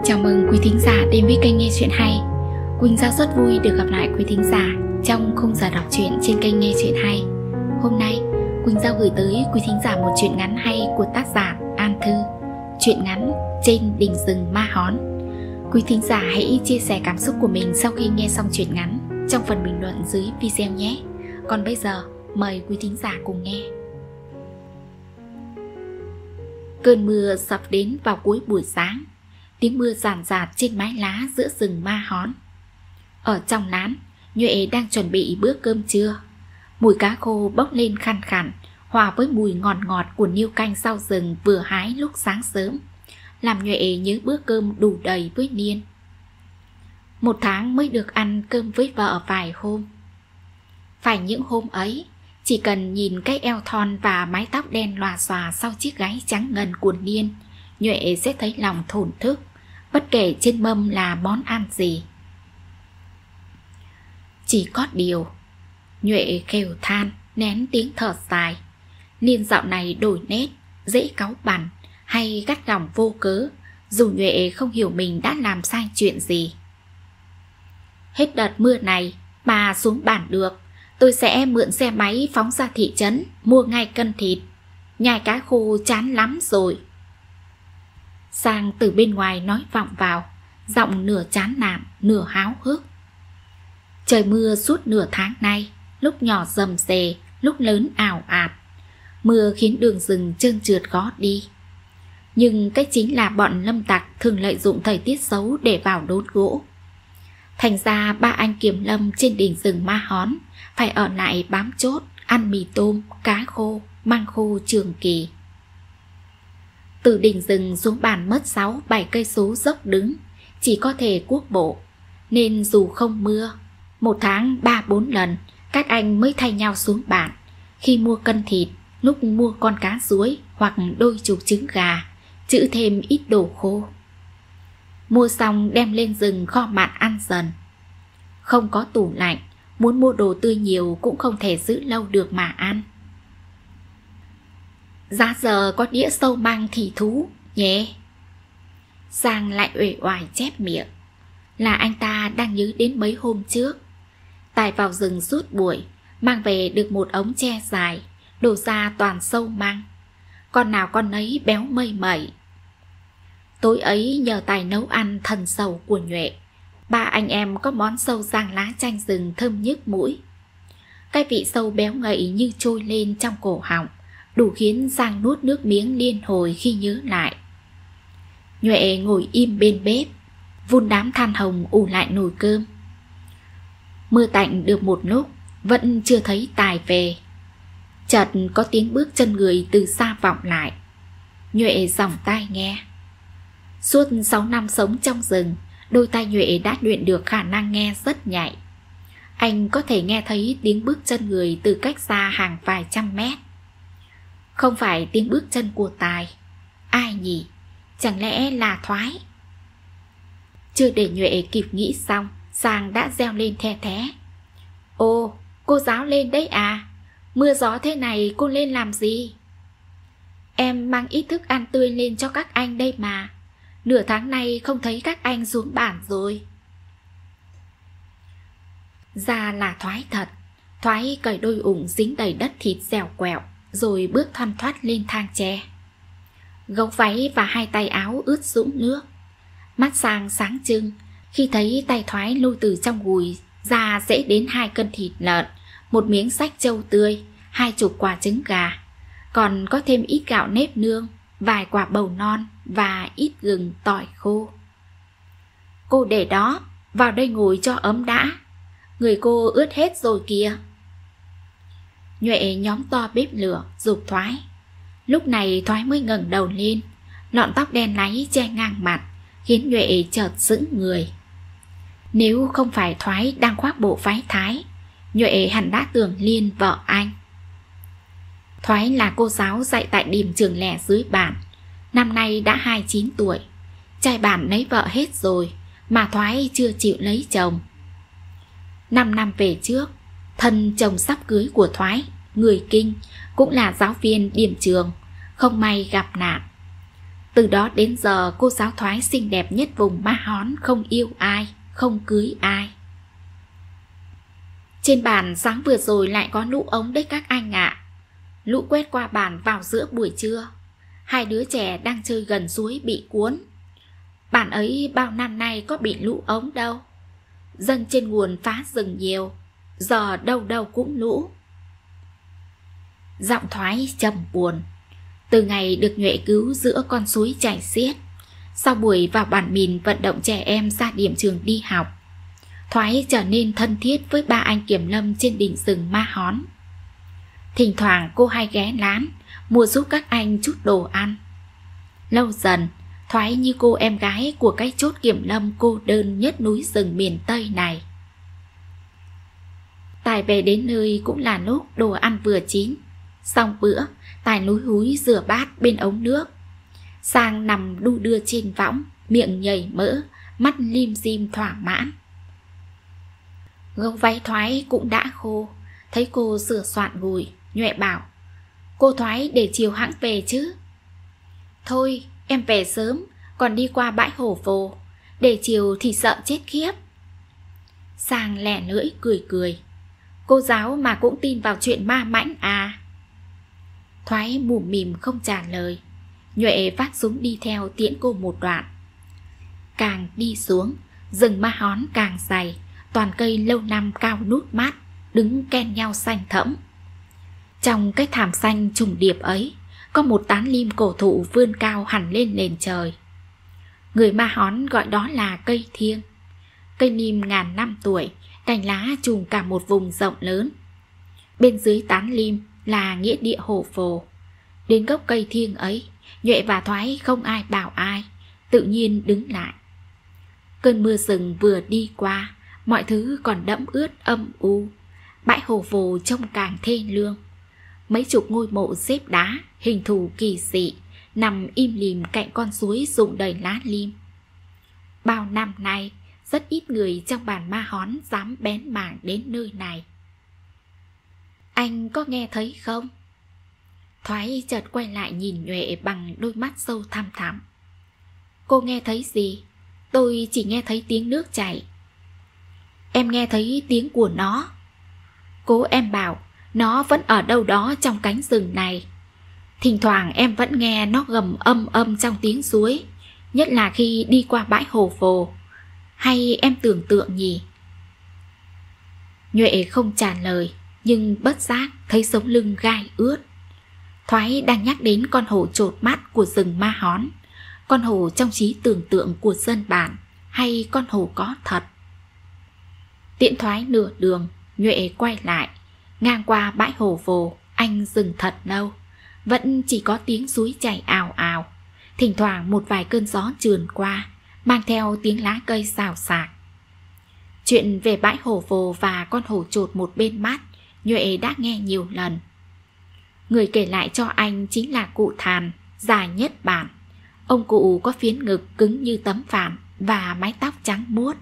Chào mừng quý thính giả đến với kênh nghe chuyện hay. Quỳnh Giao rất vui được gặp lại quý thính giả trong khung giờ đọc truyện trên kênh nghe chuyện hay. Hôm nay, Quỳnh Giao gửi tới quý thính giả một truyện ngắn hay của tác giả An Thư. Truyện ngắn Trên đỉnh rừng ma hón. Quý thính giả hãy chia sẻ cảm xúc của mình sau khi nghe xong truyện ngắn trong phần bình luận dưới video nhé. Còn bây giờ, mời quý thính giả cùng nghe. Cơn mưa sập đến vào cuối buổi sáng. Tiếng mưa ràn rạt trên mái lá giữa rừng ma hón. Ở trong lán, Nhuệ đang chuẩn bị bữa cơm trưa. Mùi cá khô bốc lên khăn khẳn, hòa với mùi ngọt ngọt của niêu canh rau rừng vừa hái lúc sáng sớm, làm Nhuệ nhớ bữa cơm đủ đầy với Niên. 1 tháng mới được ăn cơm với vợ vài hôm. Phải những hôm ấy, chỉ cần nhìn cái eo thon và mái tóc đen lòa xòa sau chiếc gáy trắng ngần của Niên, Nhuệ sẽ thấy lòng thổn thức, bất kể trên mâm là món ăn gì. Chỉ có điều, Nhuệ khều than, nén tiếng thở dài. Niên dạo này đổi nét, dễ cáu bẳn hay gắt gỏng vô cớ, dù Nhuệ không hiểu mình đã làm sai chuyện gì. Hết đợt mưa này mà xuống bản được, tôi sẽ mượn xe máy phóng ra thị trấn, mua ngay cân thịt. Nhai cá khô chán lắm rồi. Sang từ bên ngoài nói vọng vào, giọng nửa chán nản, nửa háo hức. Trời mưa suốt nửa tháng nay, lúc nhỏ rầm rề, lúc lớn ảo ạt. Mưa khiến đường rừng trơn trượt khó đi. Nhưng cái chính là bọn lâm tặc thường lợi dụng thời tiết xấu để vào đốn gỗ. Thành ra ba anh kiểm lâm trên đỉnh rừng ma hón phải ở lại bám chốt, ăn mì tôm, cá khô, măng khô trường kỳ. Từ đỉnh rừng xuống bản mất 6-7 cây số dốc đứng, chỉ có thể cuốc bộ, nên dù không mưa, 1 tháng 3-4 lần các anh mới thay nhau xuống bản. Khi mua cân thịt, lúc mua con cá suối hoặc đôi chục trứng gà, trữ thêm ít đồ khô. Mua xong đem lên rừng kho mặn ăn dần. Không có tủ lạnh, muốn mua đồ tươi nhiều cũng không thể giữ lâu được mà ăn. Giá giờ có đĩa sâu măng thì thú nhé. Giang lại uể oải chép miệng. Là anh ta đang nhớ đến mấy hôm trước. Tài vào rừng suốt buổi, mang về được một ống tre dài, đổ ra toàn sâu măng. Con nào con nấy béo mây mẩy. Tối ấy nhờ Tài nấu ăn thần sầu của Nhuệ, ba anh em có món sâu rang lá chanh rừng thơm nhức mũi. Cái vị sâu béo ngậy như trôi lên trong cổ họng, đủ khiến Giang nuốt nước miếng liên hồi khi nhớ lại. Nhuệ ngồi im bên bếp, vun đám than hồng ủ lại nồi cơm. Mưa tạnh được một lúc, vẫn chưa thấy Tài về. Chợt có tiếng bước chân người từ xa vọng lại. Nhuệ dòng tai nghe. Suốt 6 năm sống trong rừng, đôi tai Nhuệ đã luyện được khả năng nghe rất nhạy. Anh có thể nghe thấy tiếng bước chân người từ cách xa hàng vài trăm mét. Không phải tiếng bước chân của Tài. Ai nhỉ? Chẳng lẽ là Thoái? Chưa để Nhuệ kịp nghĩ xong, Giang đã reo lên the thé. Ồ, cô giáo lên đấy à? Mưa gió thế này cô lên làm gì? Em mang ít thức ăn tươi lên cho các anh đây mà. Nửa tháng nay không thấy các anh xuống bản rồi. Ra là Thoái thật. Thoái cởi đôi ủng dính đầy đất thịt dẻo quẹo, rồi bước thoăn thoắt lên thang tre. Gấu váy và 2 tay áo ướt sũng nước. Mắt Giang sáng trưng khi thấy tay Thoái lôi từ trong gùi ra dễ đến 2 cân thịt lợn, 1 miếng sách trâu tươi, 20 quả trứng gà, còn có thêm ít gạo nếp nương, vài quả bầu non và ít gừng tỏi khô. Cô để đó, vào đây ngồi cho ấm đã. Người cô ướt hết rồi kìa. Nhuệ nhóm to bếp lửa giục Thoái. Lúc này Thoái mới ngẩng đầu lên, lọn tóc đen láy che ngang mặt, khiến Nhuệ chợt sững người. Nếu không phải Thoái đang khoác bộ váy Thái, Nhuệ hẳn đã tưởng Liên vợ anh. Thoái là cô giáo dạy tại điểm trường lẻ dưới bản, năm nay đã 29 tuổi. Trai bản lấy vợ hết rồi, mà Thoái chưa chịu lấy chồng. 5 năm về trước, thân chồng sắp cưới của Thoái, người Kinh, cũng là giáo viên điểm trường, không may gặp nạn. Từ đó đến giờ cô giáo Thoái xinh đẹp nhất vùng Ma Hón không yêu ai, không cưới ai. Trên bàn sáng vừa rồi lại có lũ ống đấy các anh ạ. Lũ quét qua bàn vào giữa buổi trưa. Hai đứa trẻ đang chơi gần suối bị cuốn. Bản ấy bao năm nay có bị lũ ống đâu. Dân trên nguồn phá rừng nhiều, giờ đâu đâu cũng lũ. Giọng Thoái trầm buồn. Từ ngày được Nhuệ cứu giữa con suối chảy xiết, sau buổi vào bản mìn vận động trẻ em ra điểm trường đi học, Thoái trở nên thân thiết với ba anh kiểm lâm trên đỉnh rừng Ma Hón. Thỉnh thoảng cô hay ghé lán mua giúp các anh chút đồ ăn. Lâu dần, Thoái như cô em gái của cái chốt kiểm lâm cô đơn nhất núi rừng miền Tây này. Tài về đến nơi cũng là lúc đồ ăn vừa chín. Xong bữa, Tài lúi húi rửa bát bên ống nước. Sang nằm đu đưa trên võng, miệng nhảy mỡ, mắt lim dim thỏa mãn. Gấu váy Thoái cũng đã khô. Thấy cô sửa soạn gùi, Nhuệ bảo: cô Thoái để chiều hãng về chứ? Thôi em về sớm, còn đi qua bãi Hồ Vồ, để chiều thì sợ chết khiếp. Sang lẻ lưỡi cười cười: cô giáo mà cũng tin vào chuyện ma mãnh à? Thoái mủm mỉm không trả lời. Nhuệ vác súng đi theo tiễn cô một đoạn. Càng đi xuống, rừng Ma Hón càng dày, toàn cây lâu năm cao nút mát, đứng ken nhau xanh thẫm. Trong cái thảm xanh trùng điệp ấy, có một tán lim cổ thụ vươn cao hẳn lên nền trời. Người Ma Hón gọi đó là cây thiêng. Cây lim ngàn năm tuổi, cành lá trùm cả một vùng rộng lớn. Bên dưới tán lim là nghĩa địa Hồ Vồ. Đến gốc cây thiêng ấy, Nhuệ và Thoái không ai bảo ai, tự nhiên đứng lại. Cơn mưa rừng vừa đi qua, mọi thứ còn đẫm ướt âm u. Bãi Hồ Vồ trông càng thê lương. Mấy chục ngôi mộ xếp đá, hình thù kỳ dị, nằm im lìm cạnh con suối rụng đầy lá lim. Bao năm nay, rất ít người trong bản Ma Hón dám bén mảng đến nơi này. Anh có nghe thấy không? Thoái chợt quay lại nhìn Nhuệ bằng đôi mắt sâu thăm thẳm. Cô nghe thấy gì? Tôi chỉ nghe thấy tiếng nước chảy. Em nghe thấy tiếng của nó. Cố em bảo nó vẫn ở đâu đó trong cánh rừng này. Thỉnh thoảng em vẫn nghe nó gầm âm âm trong tiếng suối, nhất là khi đi qua bãi Hồ Vồ. Hay em tưởng tượng nhỉ? Nhuệ không trả lời, nhưng bất giác thấy sống lưng gai ướt. Thoái đang nhắc đến con hổ chột mắt của rừng Ma Hón, con hổ trong trí tưởng tượng của dân bản, hay con hổ có thật. Tiễn Thoái nửa đường, Nhuệ quay lại. Ngang qua bãi Hồ Vồ, anh dừng thật lâu. Vẫn chỉ có tiếng suối chảy ào ào. Thỉnh thoảng một vài cơn gió trườn qua, mang theo tiếng lá cây xào xạc. Chuyện về bãi Hồ Vồ và con hổ chột một bên mắt, Nhuệ đã nghe nhiều lần. Người kể lại cho anh chính là cụ Thàn, già nhất bản. Ông cụ có phiến ngực cứng như tấm phản và mái tóc trắng muốt.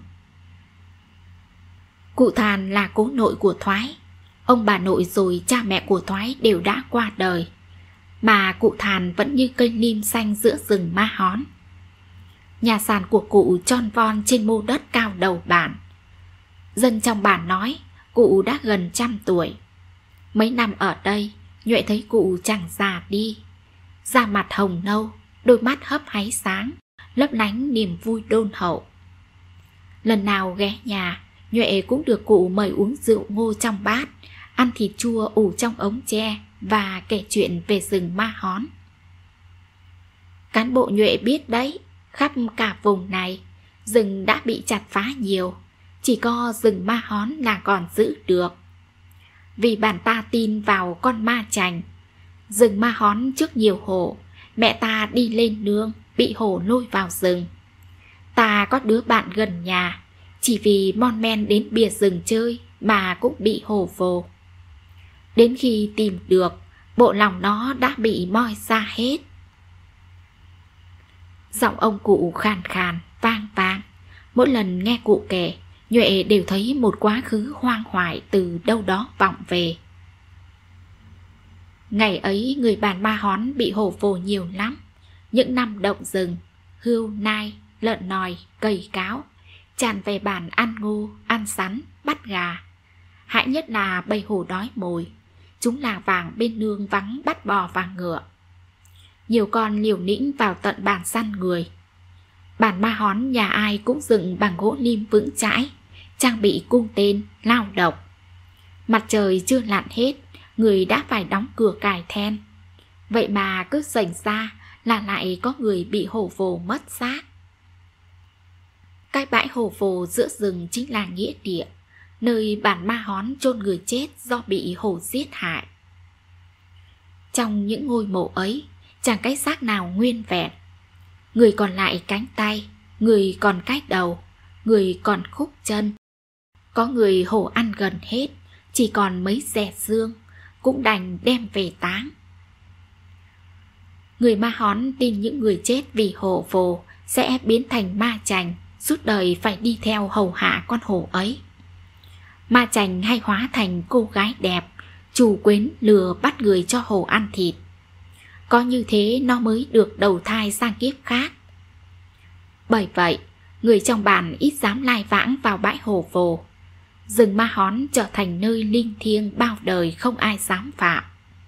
Cụ Thàn là cố nội của Thoái. Ông bà nội rồi cha mẹ của Thoái đều đã qua đời, mà cụ Thàn vẫn như cây lim xanh giữa rừng Ma Hón. Nhà sàn của cụ tròn von trên mô đất cao đầu bản. Dân trong bản nói cụ đã gần 100 tuổi. Mấy năm ở đây, Nhuệ thấy cụ chẳng già đi. Da mặt hồng nâu, đôi mắt hấp háy sáng, lấp lánh niềm vui đôn hậu. Lần nào ghé nhà, Nhuệ cũng được cụ mời uống rượu ngô trong bát, ăn thịt chua ủ trong ống tre và kể chuyện về rừng Ma Hón. Cán bộ Nhuệ biết đấy, khắp cả vùng này, rừng đã bị chặt phá nhiều, chỉ có rừng Ma Hón là còn giữ được. Vì bản ta tin vào con ma chành. Rừng Ma Hón trước nhiều hổ, mẹ ta đi lên nương, bị hổ lôi vào rừng. Ta có đứa bạn gần nhà, chỉ vì mon men đến bìa rừng chơi mà cũng bị hổ vồ. Đến khi tìm được, bộ lòng nó đã bị moi ra hết. Giọng ông cụ khàn khàn, vang vang. Mỗi lần nghe cụ kể, Nhuệ đều thấy một quá khứ hoang hoại từ đâu đó vọng về. Ngày ấy người bản Ma Hón bị hổ vồ nhiều lắm, những năm động rừng, hươu nai, lợn nòi, cầy cáo tràn về bản ăn ngô, ăn sắn, bắt gà. Hại nhất là bầy hổ đói mồi, chúng lảng vảng bên nương vắng bắt bò và ngựa. Nhiều con liều lĩnh vào tận bản săn người. Bản Ma Hón nhà ai cũng dựng bằng gỗ lim vững chãi, trang bị cung tên, lao động. Mặt trời chưa lặn hết, người đã phải đóng cửa cài then. Vậy mà cứ rảnh ra là lại có người bị hổ vồ mất xác. Cái bãi hổ vồ giữa rừng chính là nghĩa địa, nơi bản Ma Hón chôn người chết do bị hổ giết hại. Trong những ngôi mộ ấy, chẳng cái xác nào nguyên vẹn. Người còn lại cánh tay, người còn cái đầu, người còn khúc chân. Có người hổ ăn gần hết, chỉ còn mấy xẻ xương, cũng đành đem về táng. Người Ma Hón tin những người chết vì hổ vồ sẽ biến thành ma chành, suốt đời phải đi theo hầu hạ con hổ ấy. Ma chành hay hóa thành cô gái đẹp, trù quyến lừa bắt người cho hổ ăn thịt. Có như thế nó mới được đầu thai sang kiếp khác. Bởi vậy, người trong bản ít dám lai vãng vào bãi hổ vồ. Rừng Ma Hón trở thành nơi linh thiêng bao đời không ai dám phạm.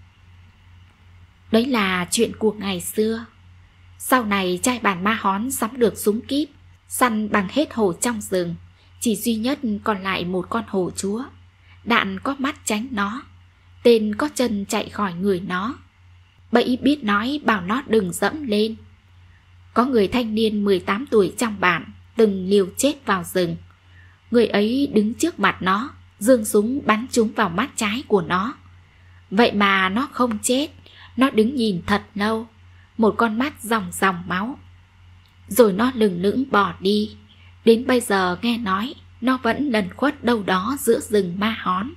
Đấy là chuyện của ngày xưa. Sau này trai bản Ma Hón sắm được súng kíp, săn bằng hết hổ trong rừng. Chỉ duy nhất còn lại một con hổ chúa. Đạn có mắt tránh nó, tên có chân chạy khỏi người nó. Bẫy biết nói bảo nó đừng dẫm lên. Có người thanh niên 18 tuổi trong bản từng liều chết vào rừng. Người ấy đứng trước mặt nó, giương súng bắn trúng vào mắt trái của nó. Vậy mà nó không chết, nó đứng nhìn thật lâu, một con mắt ròng ròng máu. Rồi nó lừng lững bỏ đi. Đến bây giờ nghe nói nó vẫn lẩn khuất đâu đó giữa rừng Ma Hón.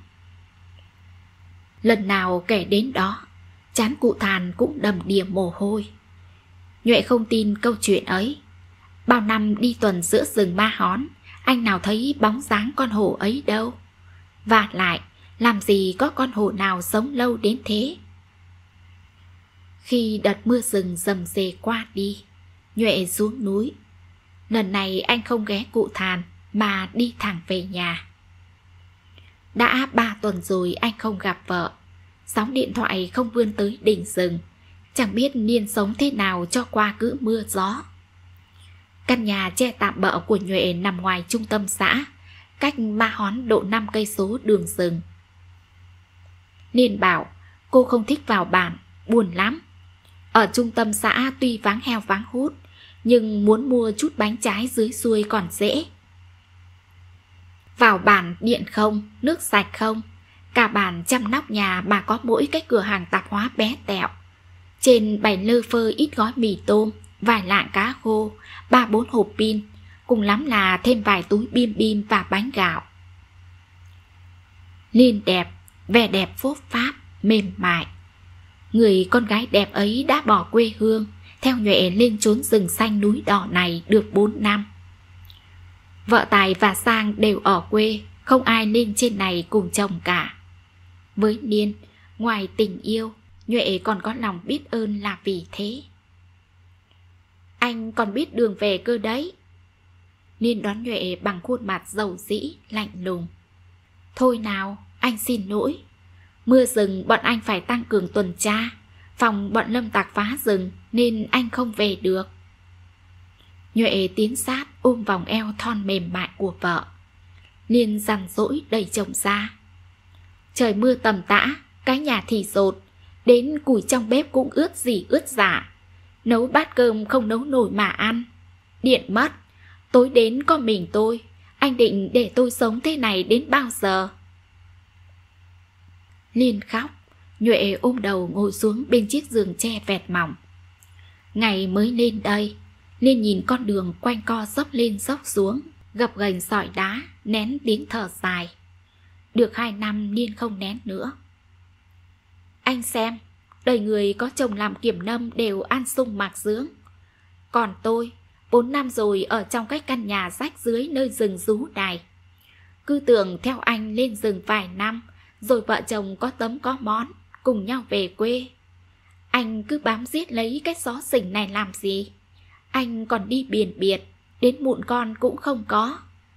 Lần nào kể đến đó, trán cụ Thàn cũng đầm đìa mồ hôi. Nhuệ không tin câu chuyện ấy. Bao năm đi tuần giữa rừng Ma Hón, anh nào thấy bóng dáng con hổ ấy đâu. Và lại, làm gì có con hổ nào sống lâu đến thế. Khi đợt mưa rừng rầm rề qua đi, Nhuệ xuống núi. Lần này anh không ghé cụ Thàn mà đi thẳng về nhà. Đã 3 tuần rồi anh không gặp vợ. Sóng điện thoại không vươn tới đỉnh rừng. Chẳng biết Niên sống thế nào cho qua cữ mưa gió. Căn nhà che tạm bợ của Nhuệ nằm ngoài trung tâm xã, cách Ma Hón độ 5 cây số đường rừng. Niên bảo cô không thích vào bản, buồn lắm. Ở trung tâm xã tuy vắng heo vắng hút, nhưng muốn mua chút bánh trái dưới xuôi còn dễ. Vào bản điện không, nước sạch không. Cả bản chăm nóc nhà mà có mỗi cái cửa hàng tạp hóa bé tẹo. Trên bày lơ phơ ít gói mì tôm, vài lạng cá khô, 3-4 hộp pin, cùng lắm là thêm vài túi bim bim và bánh gạo. Niên đẹp, vẻ đẹp phốp pháp, mềm mại. Người con gái đẹp ấy đã bỏ quê hương, theo Nhuệ lên chốn rừng xanh núi đỏ này được 4 năm. Vợ Tài và Sang đều ở quê, không ai lên trên này cùng chồng cả. Với Niên, ngoài tình yêu, Nhuệ còn có lòng biết ơn là vì thế. Anh còn biết đường về cơ đấy. Niên đón Nhuệ bằng khuôn mặt dầu dĩ, lạnh lùng. Thôi nào, anh xin lỗi. Mưa rừng bọn anh phải tăng cường tuần tra, phòng bọn lâm tặc phá rừng nên anh không về được. Nhuệ tiến sát ôm vòng eo thon mềm mại của vợ. Niên giằng dỗi đẩy chồng ra. Trời mưa tầm tã, cái nhà thì dột, đến củi trong bếp cũng ướt gì ướt rả. Nấu bát cơm không nấu nổi mà ăn. Điện mất, tối đến có mình tôi. Anh định để tôi sống thế này đến bao giờ? Niên khóc. Nhuệ ôm đầu ngồi xuống bên chiếc giường tre vẹt mỏng. Ngày mới lên đây, Niên nhìn con đường quanh co dốc lên dốc xuống, gập ghềnh sỏi đá, nén tiếng thở dài. Được 2 năm Niên không nén nữa. Anh xem, đầy người có chồng làm kiểm lâm đều ăn sung mặc dưỡng. Còn tôi, 4 năm rồi ở trong cái căn nhà rách dưới nơi rừng rú này. Cứ tưởng theo anh lên rừng vài năm, rồi vợ chồng có tấm có món, cùng nhau về quê. Anh cứ bám giết lấy cái xó xỉnh này làm gì? Anh còn đi biển biệt, đến mụn con cũng không có.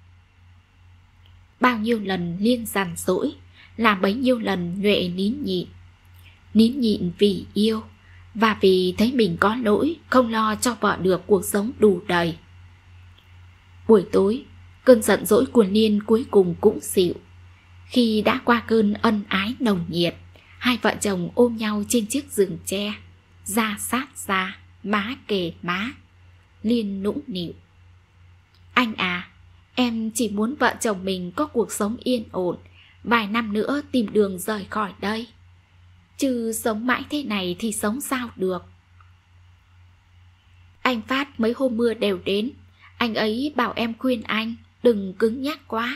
Bao nhiêu lần Liên dằn dỗi, làm bấy nhiêu lần Nhuệ nín nhịn. Nín nhịn vì yêu, và vì thấy mình có lỗi, không lo cho vợ được cuộc sống đủ đầy. Buổi tối, cơn giận dỗi của Liên cuối cùng cũng dịu. Khi đã qua cơn ân ái nồng nhiệt, hai vợ chồng ôm nhau trên chiếc giường tre, da sát da, má kề má. Liên nũng nịu: anh à, em chỉ muốn vợ chồng mình có cuộc sống yên ổn, vài năm nữa tìm đường rời khỏi đây. Chứ sống mãi thế này thì sống sao được. Anh Phát mấy hôm mưa đều đến, anh ấy bảo em khuyên anh đừng cứng nhắc quá.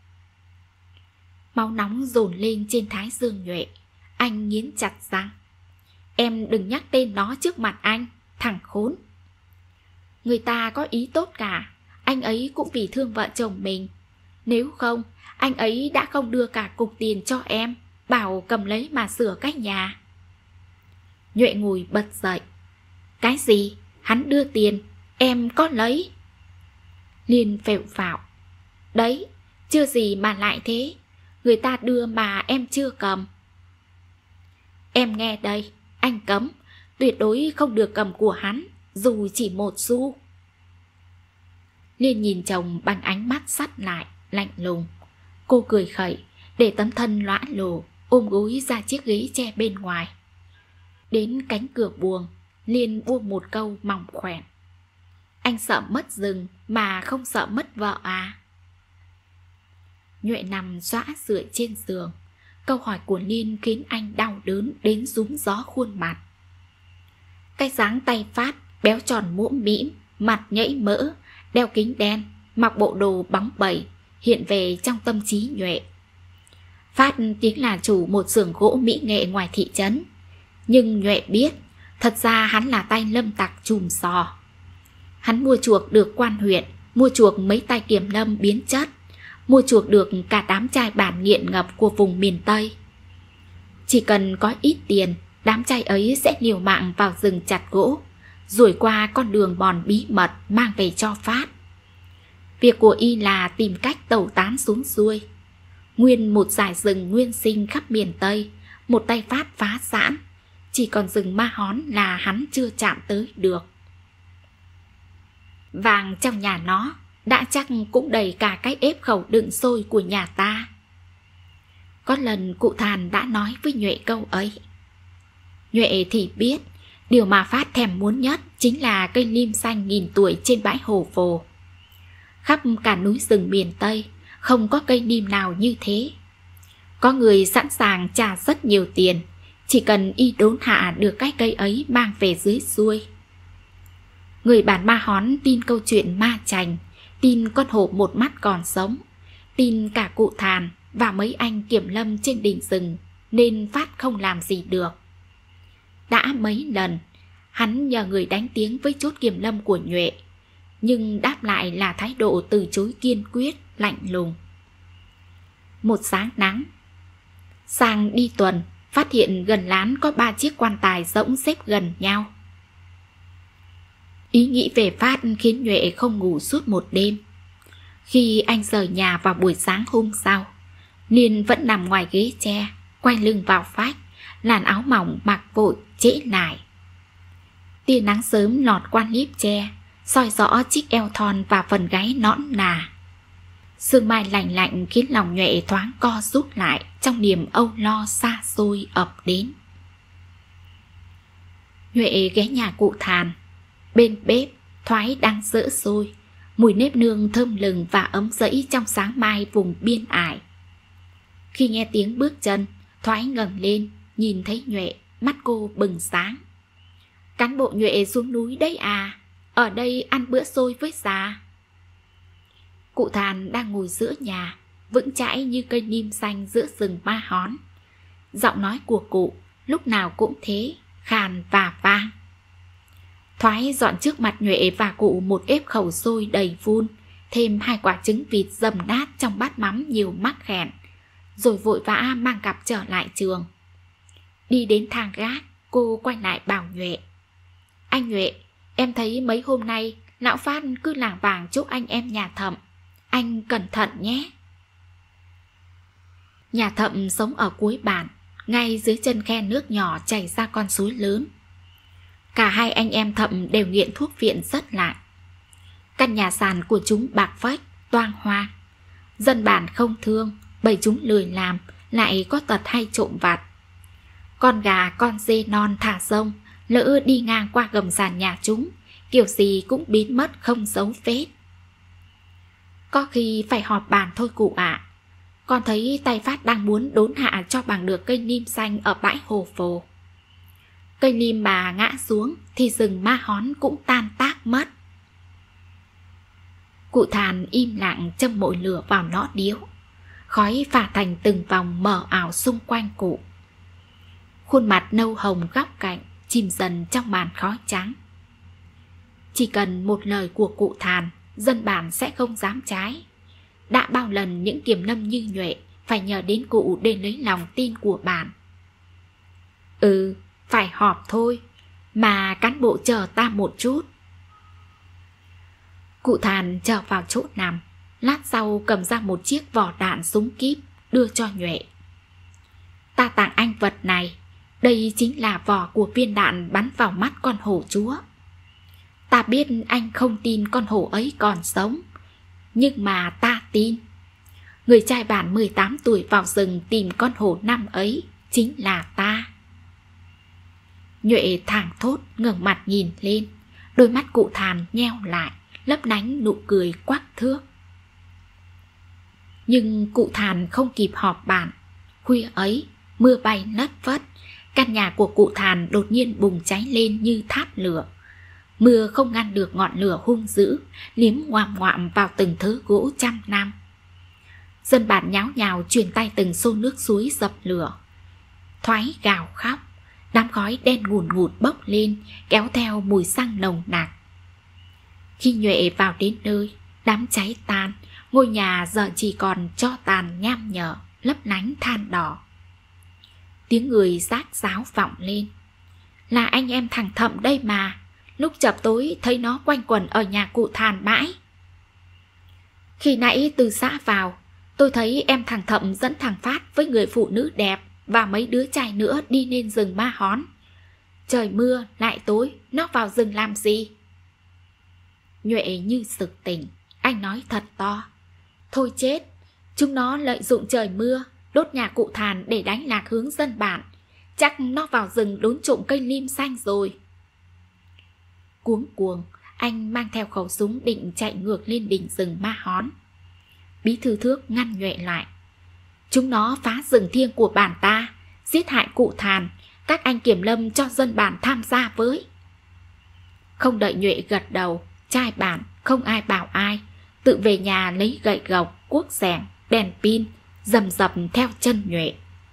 Máu nóng dồn lên trên thái dương Nhuệ. Anh nghiến chặt răng: em đừng nhắc tên nó trước mặt anh, thằng khốn. Người ta có ý tốt cả, anh ấy cũng vì thương vợ chồng mình. Nếu không, anh ấy đã không đưa cả cục tiền cho em, bảo cầm lấy mà sửa cái nhà. Nhuệ ngồi bật dậy: cái gì? Hắn đưa tiền, em có lấy? Liên phẹo phạo: đấy, chưa gì mà lại thế. Người ta đưa mà em chưa cầm. Em nghe đây, anh cấm, tuyệt đối không được cầm của hắn, dù chỉ một xu. Liên nhìn chồng bằng ánh mắt sắt lại, lạnh lùng. Cô cười khẩy, để tấm thân lõa lồ, ôm gối ra chiếc ghế tre bên ngoài. Đến cánh cửa buồng, Liên buông một câu mỏng khoẻn: anh sợ mất rừng mà không sợ mất vợ à? Nhuệ nằm xõa rượi trên giường. Câu hỏi của Liên khiến anh đau đớn đến rúm gió khuôn mặt. Cái dáng tay Phát béo tròn mũm mĩm, mặt nhẫy mỡ, đeo kính đen, mặc bộ đồ bóng bẩy hiện về trong tâm trí Nhuệ. Phát tiếng là chủ một xưởng gỗ mỹ nghệ ngoài thị trấn, nhưng Nhuệ biết thật ra hắn là tay lâm tặc chùm sò. Hắn mua chuộc được quan huyện, mua chuộc mấy tay kiểm lâm biến chất, mua chuộc được cả đám trai bản nghiện ngập của vùng miền Tây. Chỉ cần có ít tiền, đám trai ấy sẽ liều mạng vào rừng chặt gỗ, rồi qua con đường mòn bí mật mang về cho Phát. Việc của y là tìm cách tẩu tán xuống xuôi. Nguyên một dải rừng nguyên sinh khắp miền Tây, một tay Phát phá sản, chỉ còn rừng Ma Hón là hắn chưa chạm tới được. Vàng trong nhà nó đã chắc cũng đầy cả cái ép khẩu đựng xôi của nhà ta. Có lần cụ Thàn đã nói với Nhuệ câu ấy. Nhuệ thì biết điều mà Phát thèm muốn nhất chính là cây lim xanh nghìn tuổi trên bãi hồ Vồ. Khắp cả núi rừng miền Tây không có cây lim nào như thế. Có người sẵn sàng trả rất nhiều tiền, chỉ cần y đốn hạ được cái cây ấy mang về dưới xuôi. Người bản Ma Hón tin câu chuyện ma chành, tin con hổ một mắt còn sống, tin cả cụ Thàn và mấy anh kiểm lâm trên đỉnh rừng, nên Phát không làm gì được. Đã mấy lần hắn nhờ người đánh tiếng với chốt kiểm lâm của Nhuệ, nhưng đáp lại là thái độ từ chối kiên quyết, lạnh lùng. Một sáng nắng, sang đi tuần, phát hiện gần lán có 3 chiếc quan tài rỗng xếp gần nhau. Ý nghĩ về Phát khiến Nhuệ không ngủ suốt một đêm. Khi anh rời nhà vào buổi sáng hôm sau, Liên vẫn nằm ngoài ghế tre, quay lưng vào vách, làn áo mỏng mặc vội trễ nải. Tia nắng sớm lọt qua liếp tre, soi rõ chiếc eo thon và phần gáy nõn nà. Sương mai lạnh lạnh khiến lòng Nhuệ thoáng co rút lại trong niềm âu lo xa xôi ập đến. Nhuệ ghé nhà cụ Thàn. Bên bếp, Thoái đang giỡ xôi, mùi nếp nương thơm lừng và ấm rẫy trong sáng mai vùng biên ải. Khi nghe tiếng bước chân, Thoái ngẩng lên, nhìn thấy Nhuệ, mắt cô bừng sáng. Cán bộ Nhuệ xuống núi đấy à, ở đây ăn bữa xôi với già. Cụ Thàn đang ngồi giữa nhà, vững chãi như cây nim xanh giữa rừng Ma Hón. Giọng nói của cụ lúc nào cũng thế, khàn và vang. Thoái dọn trước mặt Nhuệ và cụ một ép khẩu xôi đầy vun, thêm 2 quả trứng vịt dầm nát trong bát mắm nhiều mắc khẹn, rồi vội vã mang cặp trở lại trường. Đi đến thang gác, Cô quay lại bảo Nhuệ: Anh Nhuệ, em thấy mấy hôm nay lão Phát cứ lảng vảng chúc anh em nhà Thậm. Anh cẩn thận nhé. Nhà Thậm sống ở cuối bản, ngay dưới chân khe nước nhỏ chảy ra con suối lớn. Cả hai anh em Thậm đều nghiện thuốc viện rất lạ. Căn nhà sàn của chúng bạc phách, toang hoa. Dân bản không thương, bởi chúng lười làm, lại có tật hay trộm vặt. Con gà, con dê non thả rông, lỡ đi ngang qua gầm sàn nhà chúng, kiểu gì cũng biến mất không dấu vết. Có khi phải họp bàn thôi cụ ạ. Con thấy tay Phát đang muốn đốn hạ cho bằng được cây nim xanh ở bãi hồ phồ. Cây nim mà ngã xuống thì rừng ma hón cũng tan tác mất. Cụ Thàn im lặng châm mồi lửa vào nõ điếu. Khói phả thành từng vòng mờ ảo xung quanh cụ. Khuôn mặt nâu hồng góc cạnh chìm dần trong màn khói trắng. Chỉ cần một lời của cụ Thàn, dân bản sẽ không dám trái. Đã bao lần những kiềm lâm như Nhuệ phải nhờ đến cụ để lấy lòng tin của bản. Phải họp thôi, mà cán bộ chờ ta một chút. Cụ Thàn trở vào chỗ nằm, lát sau cầm ra một chiếc vỏ đạn súng kíp đưa cho Nhuệ. Ta tặng anh vật này, đây chính là vỏ của viên đạn bắn vào mắt con hổ chúa. Ta biết anh không tin con hổ ấy còn sống, nhưng mà ta tin. Người trai bản 18 tuổi vào rừng tìm con hổ năm ấy chính là ta. Nhuệ thảng thốt ngẩng mặt nhìn lên, đôi mắt cụ Thàn nheo lại, lấp lánh nụ cười quắc thước. Nhưng cụ Thàn không kịp họp bản. Khuya ấy, mưa bay lất phất, căn nhà của cụ Thàn đột nhiên bùng cháy lên như tháp lửa. Mưa không ngăn được ngọn lửa hung dữ, liếm ngoạm ngoạm vào từng thớ gỗ trăm năm. Dân bản nháo nhào truyền tay từng xô nước suối dập lửa. Thoái gào khóc, đám khói đen ngùn ngụt bốc lên, kéo theo mùi xăng nồng nặc. Khi Nhuệ vào đến nơi, đám cháy tan, ngôi nhà giờ chỉ còn tro tàn nham nhở, lấp lánh than đỏ. Tiếng người rác ráo vọng lên. Là anh em thằng Thậm đây mà, lúc chập tối thấy nó quanh quẩn ở nhà cụ Thàn mãi. Khi nãy từ xã vào, tôi thấy em thằng Thậm dẫn thằng Phát với người phụ nữ đẹp và mấy đứa trai nữa đi lên rừng ma hón. Trời mưa lại tối, nó vào rừng làm gì? Nhuệ như sực tỉnh, anh nói thật to. Thôi chết, chúng nó lợi dụng trời mưa, đốt nhà cụ Thàn để đánh lạc hướng dân bản. Chắc nó vào rừng đốn trộm cây lim xanh rồi. Cuống cuồng, anh mang theo khẩu súng định chạy ngược lên đỉnh rừng ma hón. Bí thư Thước ngăn Nhuệ lại. Chúng nó phá rừng thiêng của bản ta, giết hại cụ Thàn, các anh kiểm lâm cho dân bản tham gia với. Không đợi Nhuệ gật đầu, trai bản không ai bảo ai, tự về nhà lấy gậy gộc, cuốc xẻng, đèn pin, rầm rập theo chân Nhuệ.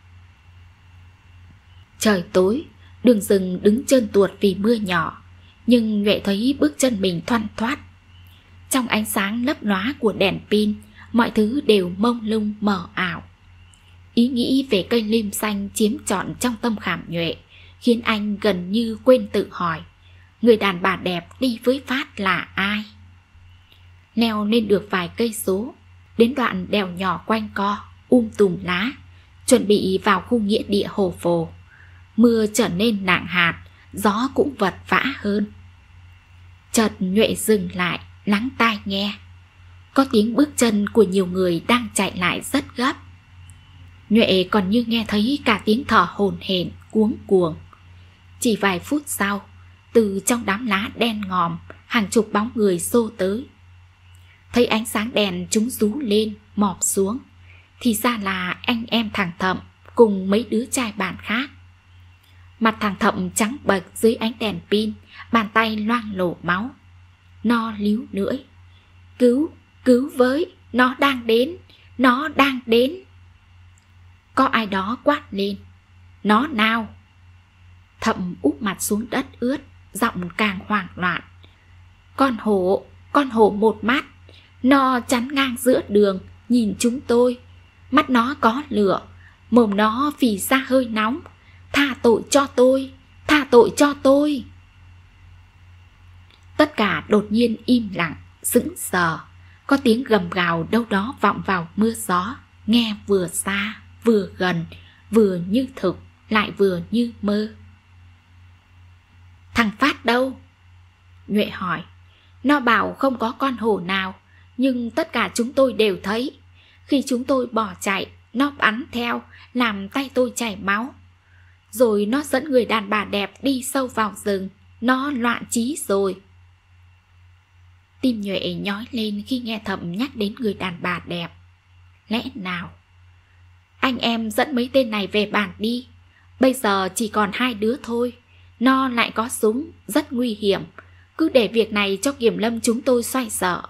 Trời tối, đường rừng đứng trơn tuột vì mưa nhỏ, nhưng Nhuệ thấy bước chân mình thoăn thoắt. Trong ánh sáng lấp lóa của đèn pin, mọi thứ đều mông lung mờ ảo. Ý nghĩ về cây lim xanh chiếm trọn trong tâm khảm Nhuệ khiến anh gần như quên tự hỏi người đàn bà đẹp đi với Phát là ai. Leo lên được vài cây số, đến đoạn đèo nhỏ quanh co, tùm lá, chuẩn bị vào khu nghĩa địa hồ phồ. Mưa trở nên nặng hạt, gió cũng vật vã hơn. Chợt Nhuệ dừng lại, lắng tai nghe. Có tiếng bước chân của nhiều người đang chạy lại rất gấp. Nhuệ còn như nghe thấy cả tiếng thở hổn hển cuống cuồng. Chỉ vài phút sau, từ trong đám lá đen ngòm, hàng chục bóng người xô tới. Thấy ánh sáng đèn chúng rú lên, mọp xuống, thì ra là anh em thằng Thậm cùng mấy đứa trai bản khác. Mặt thằng Thậm trắng bệch dưới ánh đèn pin, bàn tay loang lổ máu. Nó líu lưỡi. Cứu với, nó đang đến, nó đang đến. Có ai đó quát lên. Nó nào? Thậm úp mặt xuống đất ướt, giọng càng hoảng loạn. Con hổ một mắt, nó chắn ngang giữa đường, nhìn chúng tôi. Mắt nó có lửa, mồm nó phì ra hơi nóng. Tha tội cho tôi, tha tội cho tôi. Tất cả đột nhiên im lặng, sững sờ. Có tiếng gầm gào đâu đó vọng vào mưa gió, nghe vừa xa, vừa gần, vừa như thực, lại vừa như mơ. Thằng Phát đâu? Nhuệ hỏi. Nó bảo không có con hổ nào, nhưng tất cả chúng tôi đều thấy. Khi chúng tôi bỏ chạy, nó bắn theo, làm tay tôi chảy máu. Rồi nó dẫn người đàn bà đẹp đi sâu vào rừng. Nó loạn trí rồi. Tim Nhuệ nhói lên khi nghe Thẩm nhắc đến người đàn bà đẹp. Lẽ nào? Anh em dẫn mấy tên này về bản đi. Bây giờ chỉ còn 2 đứa thôi. Nó lại có súng, rất nguy hiểm. Cứ để việc này cho kiểm lâm chúng tôi xoay sở.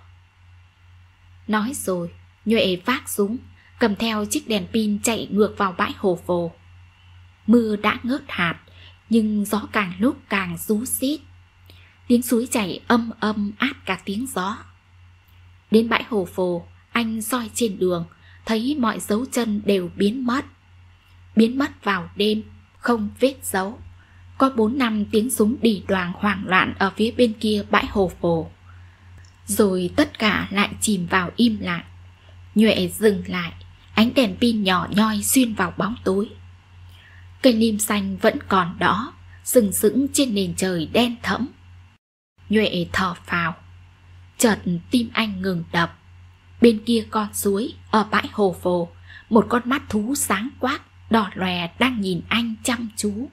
Nói rồi, Nhuệ vác súng, cầm theo chiếc đèn pin chạy ngược vào bãi hồ phồ. Mưa đã ngớt hạt, nhưng gió càng lúc càng rú xít. Tiếng suối chảy âm âm át cả tiếng gió. Đến bãi hồ phồ, anh soi trên đường, thấy mọi dấu chân đều biến mất. Biến mất vào đêm, không vết dấu. Có 4-5 tiếng súng đỉ đoàng hoảng loạn ở phía bên kia bãi hồ phồ. Rồi tất cả lại chìm vào im lặng. Nhuệ dừng lại, ánh đèn pin nhỏ nhoi xuyên vào bóng tối. Cây lim xanh vẫn còn đó, sừng sững trên nền trời đen thẫm. Nhuệ thở phào. Chợt tim anh ngừng đập. Bên kia con suối, ở bãi hồ phồ, một con mắt thú sáng quắc, đỏ lòe đang nhìn anh chăm chú.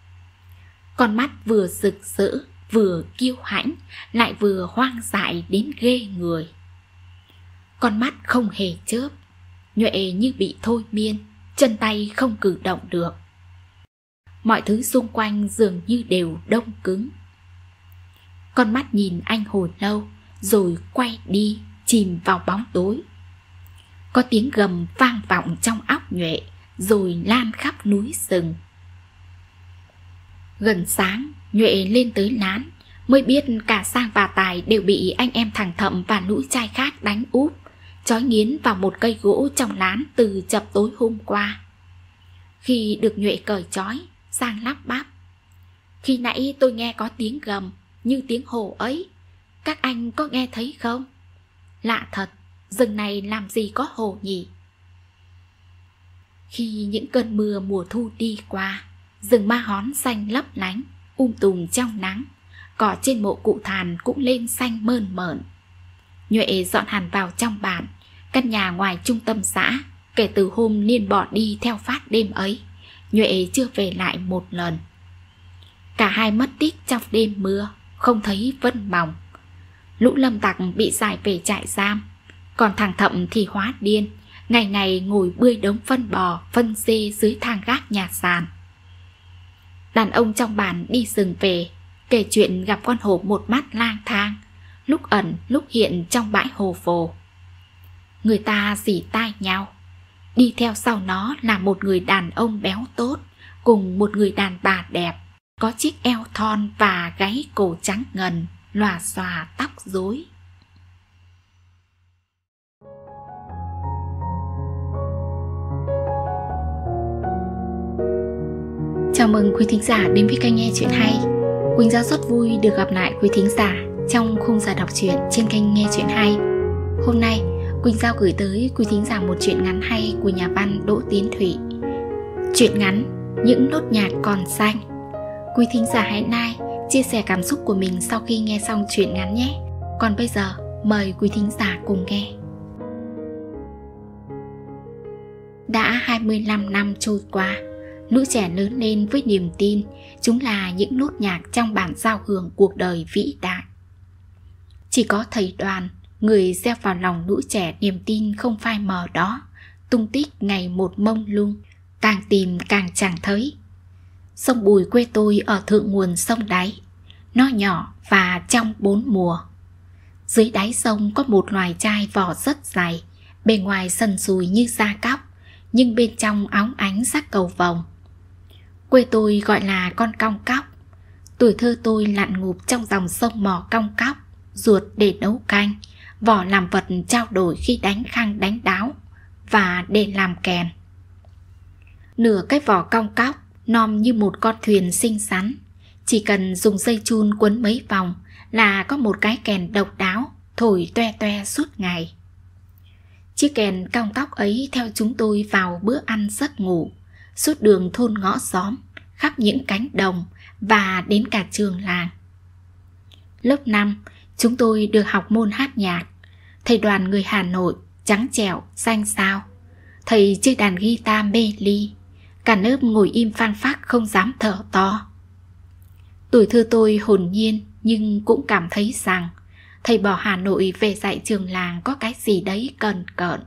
Con mắt vừa rực rỡ, vừa kiêu hãnh, lại vừa hoang dại đến ghê người. Con mắt không hề chớp. Nhuệ như bị thôi miên, chân tay không cử động được. Mọi thứ xung quanh dường như đều đông cứng. Con mắt nhìn anh hồi lâu, rồi quay đi, chìm vào bóng tối. Có tiếng gầm vang vọng trong óc Nhuệ, rồi lan khắp núi rừng. Gần sáng, Nhuệ lên tới lán, mới biết cả Sang và Tài đều bị anh em thằng Thậm và lũ trai khác đánh úp, trói nghiến vào một cây gỗ trong lán từ chập tối hôm qua. Khi được Nhuệ cởi trói, Sang lắp bắp. Khi nãy tôi nghe có tiếng gầm, như tiếng hổ ấy. Các anh có nghe thấy không? Lạ thật, rừng này làm gì có hổ nhỉ? Khi những cơn mưa mùa thu đi qua, rừng ma hón xanh lấp lánh, tùm trong nắng. Cỏ trên mộ cụ Thàn cũng lên xanh mơn mởn. Nhuệ dọn hẳn vào trong bản, căn nhà ngoài trung tâm xã. Kể từ hôm Liên bỏ đi theo Phát đêm ấy, Nhuệ chưa về lại một lần. Cả hai mất tích trong đêm mưa, không thấy vân mỏng. Lũ lâm tặc bị giải về trại giam, còn thằng Thậm thì hóa điên, ngày ngày ngồi bươi đống phân bò, phân dê dưới thang gác nhà sàn. Đàn ông trong bản đi rừng về, kể chuyện gặp con hổ một mắt lang thang, lúc ẩn lúc hiện trong bãi hồ phồ. Người ta rỉ tai nhau. Đi theo sau nó là một người đàn ông béo tốt, cùng một người đàn bà đẹp, có chiếc eo thon và gáy cổ trắng ngần, lòa xòa tóc rối. Chào mừng quý thính giả đến với kênh nghe chuyện hay. Quỳnh Giao rất vui được gặp lại quý thính giả trong khung giờ đọc truyện trên kênh nghe chuyện hay. Hôm nay, Quỳnh Giao gửi tới quý thính giả một truyện ngắn hay của nhà văn Đỗ Tiến Thủy. Truyện ngắn Những nốt nhạc còn xanh. Quý thính giả hãy like, chia sẻ cảm xúc của mình sau khi nghe xong truyện ngắn nhé. Còn bây giờ, mời quý thính giả cùng nghe. Đã 25 năm trôi qua, lũ trẻ lớn lên với niềm tin chúng là những nốt nhạc trong bản giao hưởng cuộc đời vĩ đại. Chỉ có thầy Đoàn, người gieo vào lòng lũ trẻ niềm tin không phai mờ đó, tung tích ngày một mông lung, càng tìm càng chẳng thấy. Sông Bùi quê tôi ở thượng nguồn sông đáy, nó nhỏ và trong 4 mùa. Dưới đáy sông có một loài trai vỏ rất dày, bề ngoài sần sùi như da cóc, nhưng bên trong óng ánh sắc cầu vồng. Quê tôi gọi là con cong cóc. Tuổi thơ tôi lặn ngụp trong dòng sông mò cong cóc, ruột để nấu canh, vỏ làm vật trao đổi khi đánh khăng đánh đáo, và để làm kèn. Nửa cái vỏ cong cóc nom như một con thuyền xinh xắn, Chỉ cần dùng dây chun quấn mấy vòng là có một cái kèn độc đáo thổi toe toe suốt ngày. Chiếc kèn cong tóc ấy theo chúng tôi vào bữa ăn giấc ngủ, suốt đường thôn ngõ xóm, khắp những cánh đồng và đến cả trường làng. Lớp 5, chúng tôi được học môn hát nhạc. Thầy Đoàn người Hà Nội, trắng trẻo, xanh xao. Thầy chơi đàn guitar mê ly. Cả lớp ngồi im phăng phắc không dám thở to. Tuổi thơ tôi hồn nhiên nhưng cũng cảm thấy rằng thầy bỏ Hà Nội về dạy trường làng có cái gì đấy cờn cợn.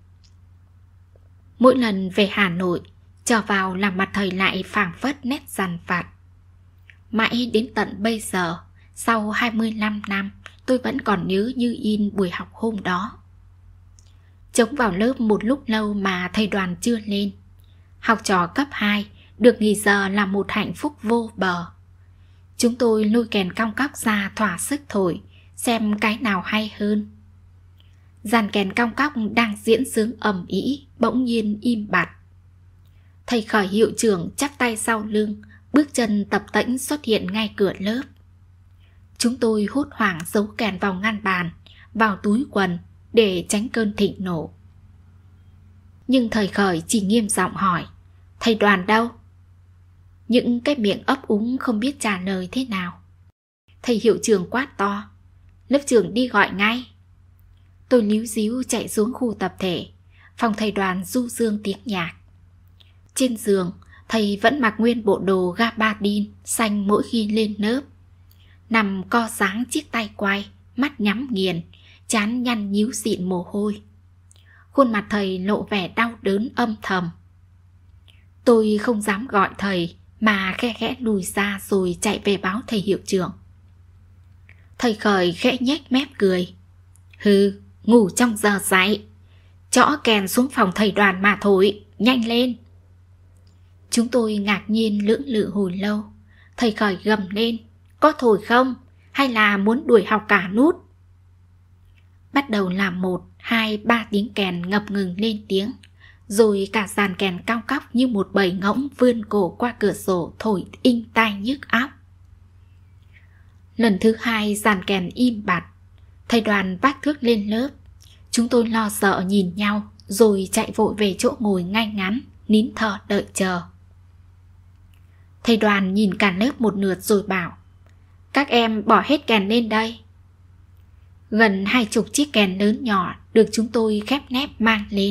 Mỗi lần về Hà Nội, trở vào là mặt thầy lại phảng phất nét dằn vặt. Mãi đến tận bây giờ, sau 25 năm, tôi vẫn còn nhớ như in buổi học hôm đó. Trống vào lớp một lúc lâu mà thầy Đoàn chưa lên. Học trò cấp 2 được nghỉ giờ là một hạnh phúc vô bờ. Chúng tôi lôi kèn cong cóc ra thỏa sức thổi, xem cái nào hay hơn. Dàn kèn cong cóc đang diễn sướng ầm ĩ bỗng nhiên im bặt. Thầy Khởi hiệu trưởng chắp tay sau lưng, bước chân tập tễnh xuất hiện ngay cửa lớp. Chúng tôi hốt hoảng giấu kèn vào ngăn bàn, vào túi quần để tránh cơn thịnh nộ. Nhưng thầy Khởi chỉ nghiêm giọng hỏi: "Thầy Đoàn đâu?" Những cái miệng ấp úng không biết trả lời thế nào. Thầy hiệu trưởng quát to: "Lớp trưởng đi gọi ngay." Tôi líu díu chạy xuống khu tập thể. Phòng thầy Đoàn du dương tiếng nhạc. Trên giường, thầy vẫn mặc nguyên bộ đồ gabardine xanh mỗi khi lên lớp. Nằm co dáng chiếc tay quay, mắt nhắm nghiền, trán nhăn nhíu xịn mồ hôi. Khuôn mặt thầy lộ vẻ đau đớn âm thầm. Tôi không dám gọi thầy mà khe khẽ lùi ra rồi chạy về báo thầy hiệu trưởng. Thầy Khởi khẽ nhếch mép cười: "Hừ, ngủ trong giờ dạy. Trõ kèn xuống phòng thầy Đoàn mà thổi, nhanh lên." Chúng tôi ngạc nhiên lưỡng lự hồi lâu. Thầy Khởi gầm lên: "Có thổi không? Hay là muốn đuổi học cả nút?" Bắt đầu là 1, 2, 3 tiếng kèn ngập ngừng lên tiếng. Rồi cả dàn kèn cong cóc như một bầy ngỗng vươn cổ qua cửa sổ thổi inh tai nhức óc. Lần thứ 2 dàn kèn im bặt. Thầy Đoàn vác thước lên lớp. Chúng tôi lo sợ nhìn nhau rồi chạy vội về chỗ ngồi ngay ngắn, nín thở đợi chờ. Thầy Đoàn nhìn cả lớp một lượt rồi bảo: "Các em bỏ hết kèn lên đây." Gần 20 chiếc kèn lớn nhỏ được chúng tôi khép nép mang lên.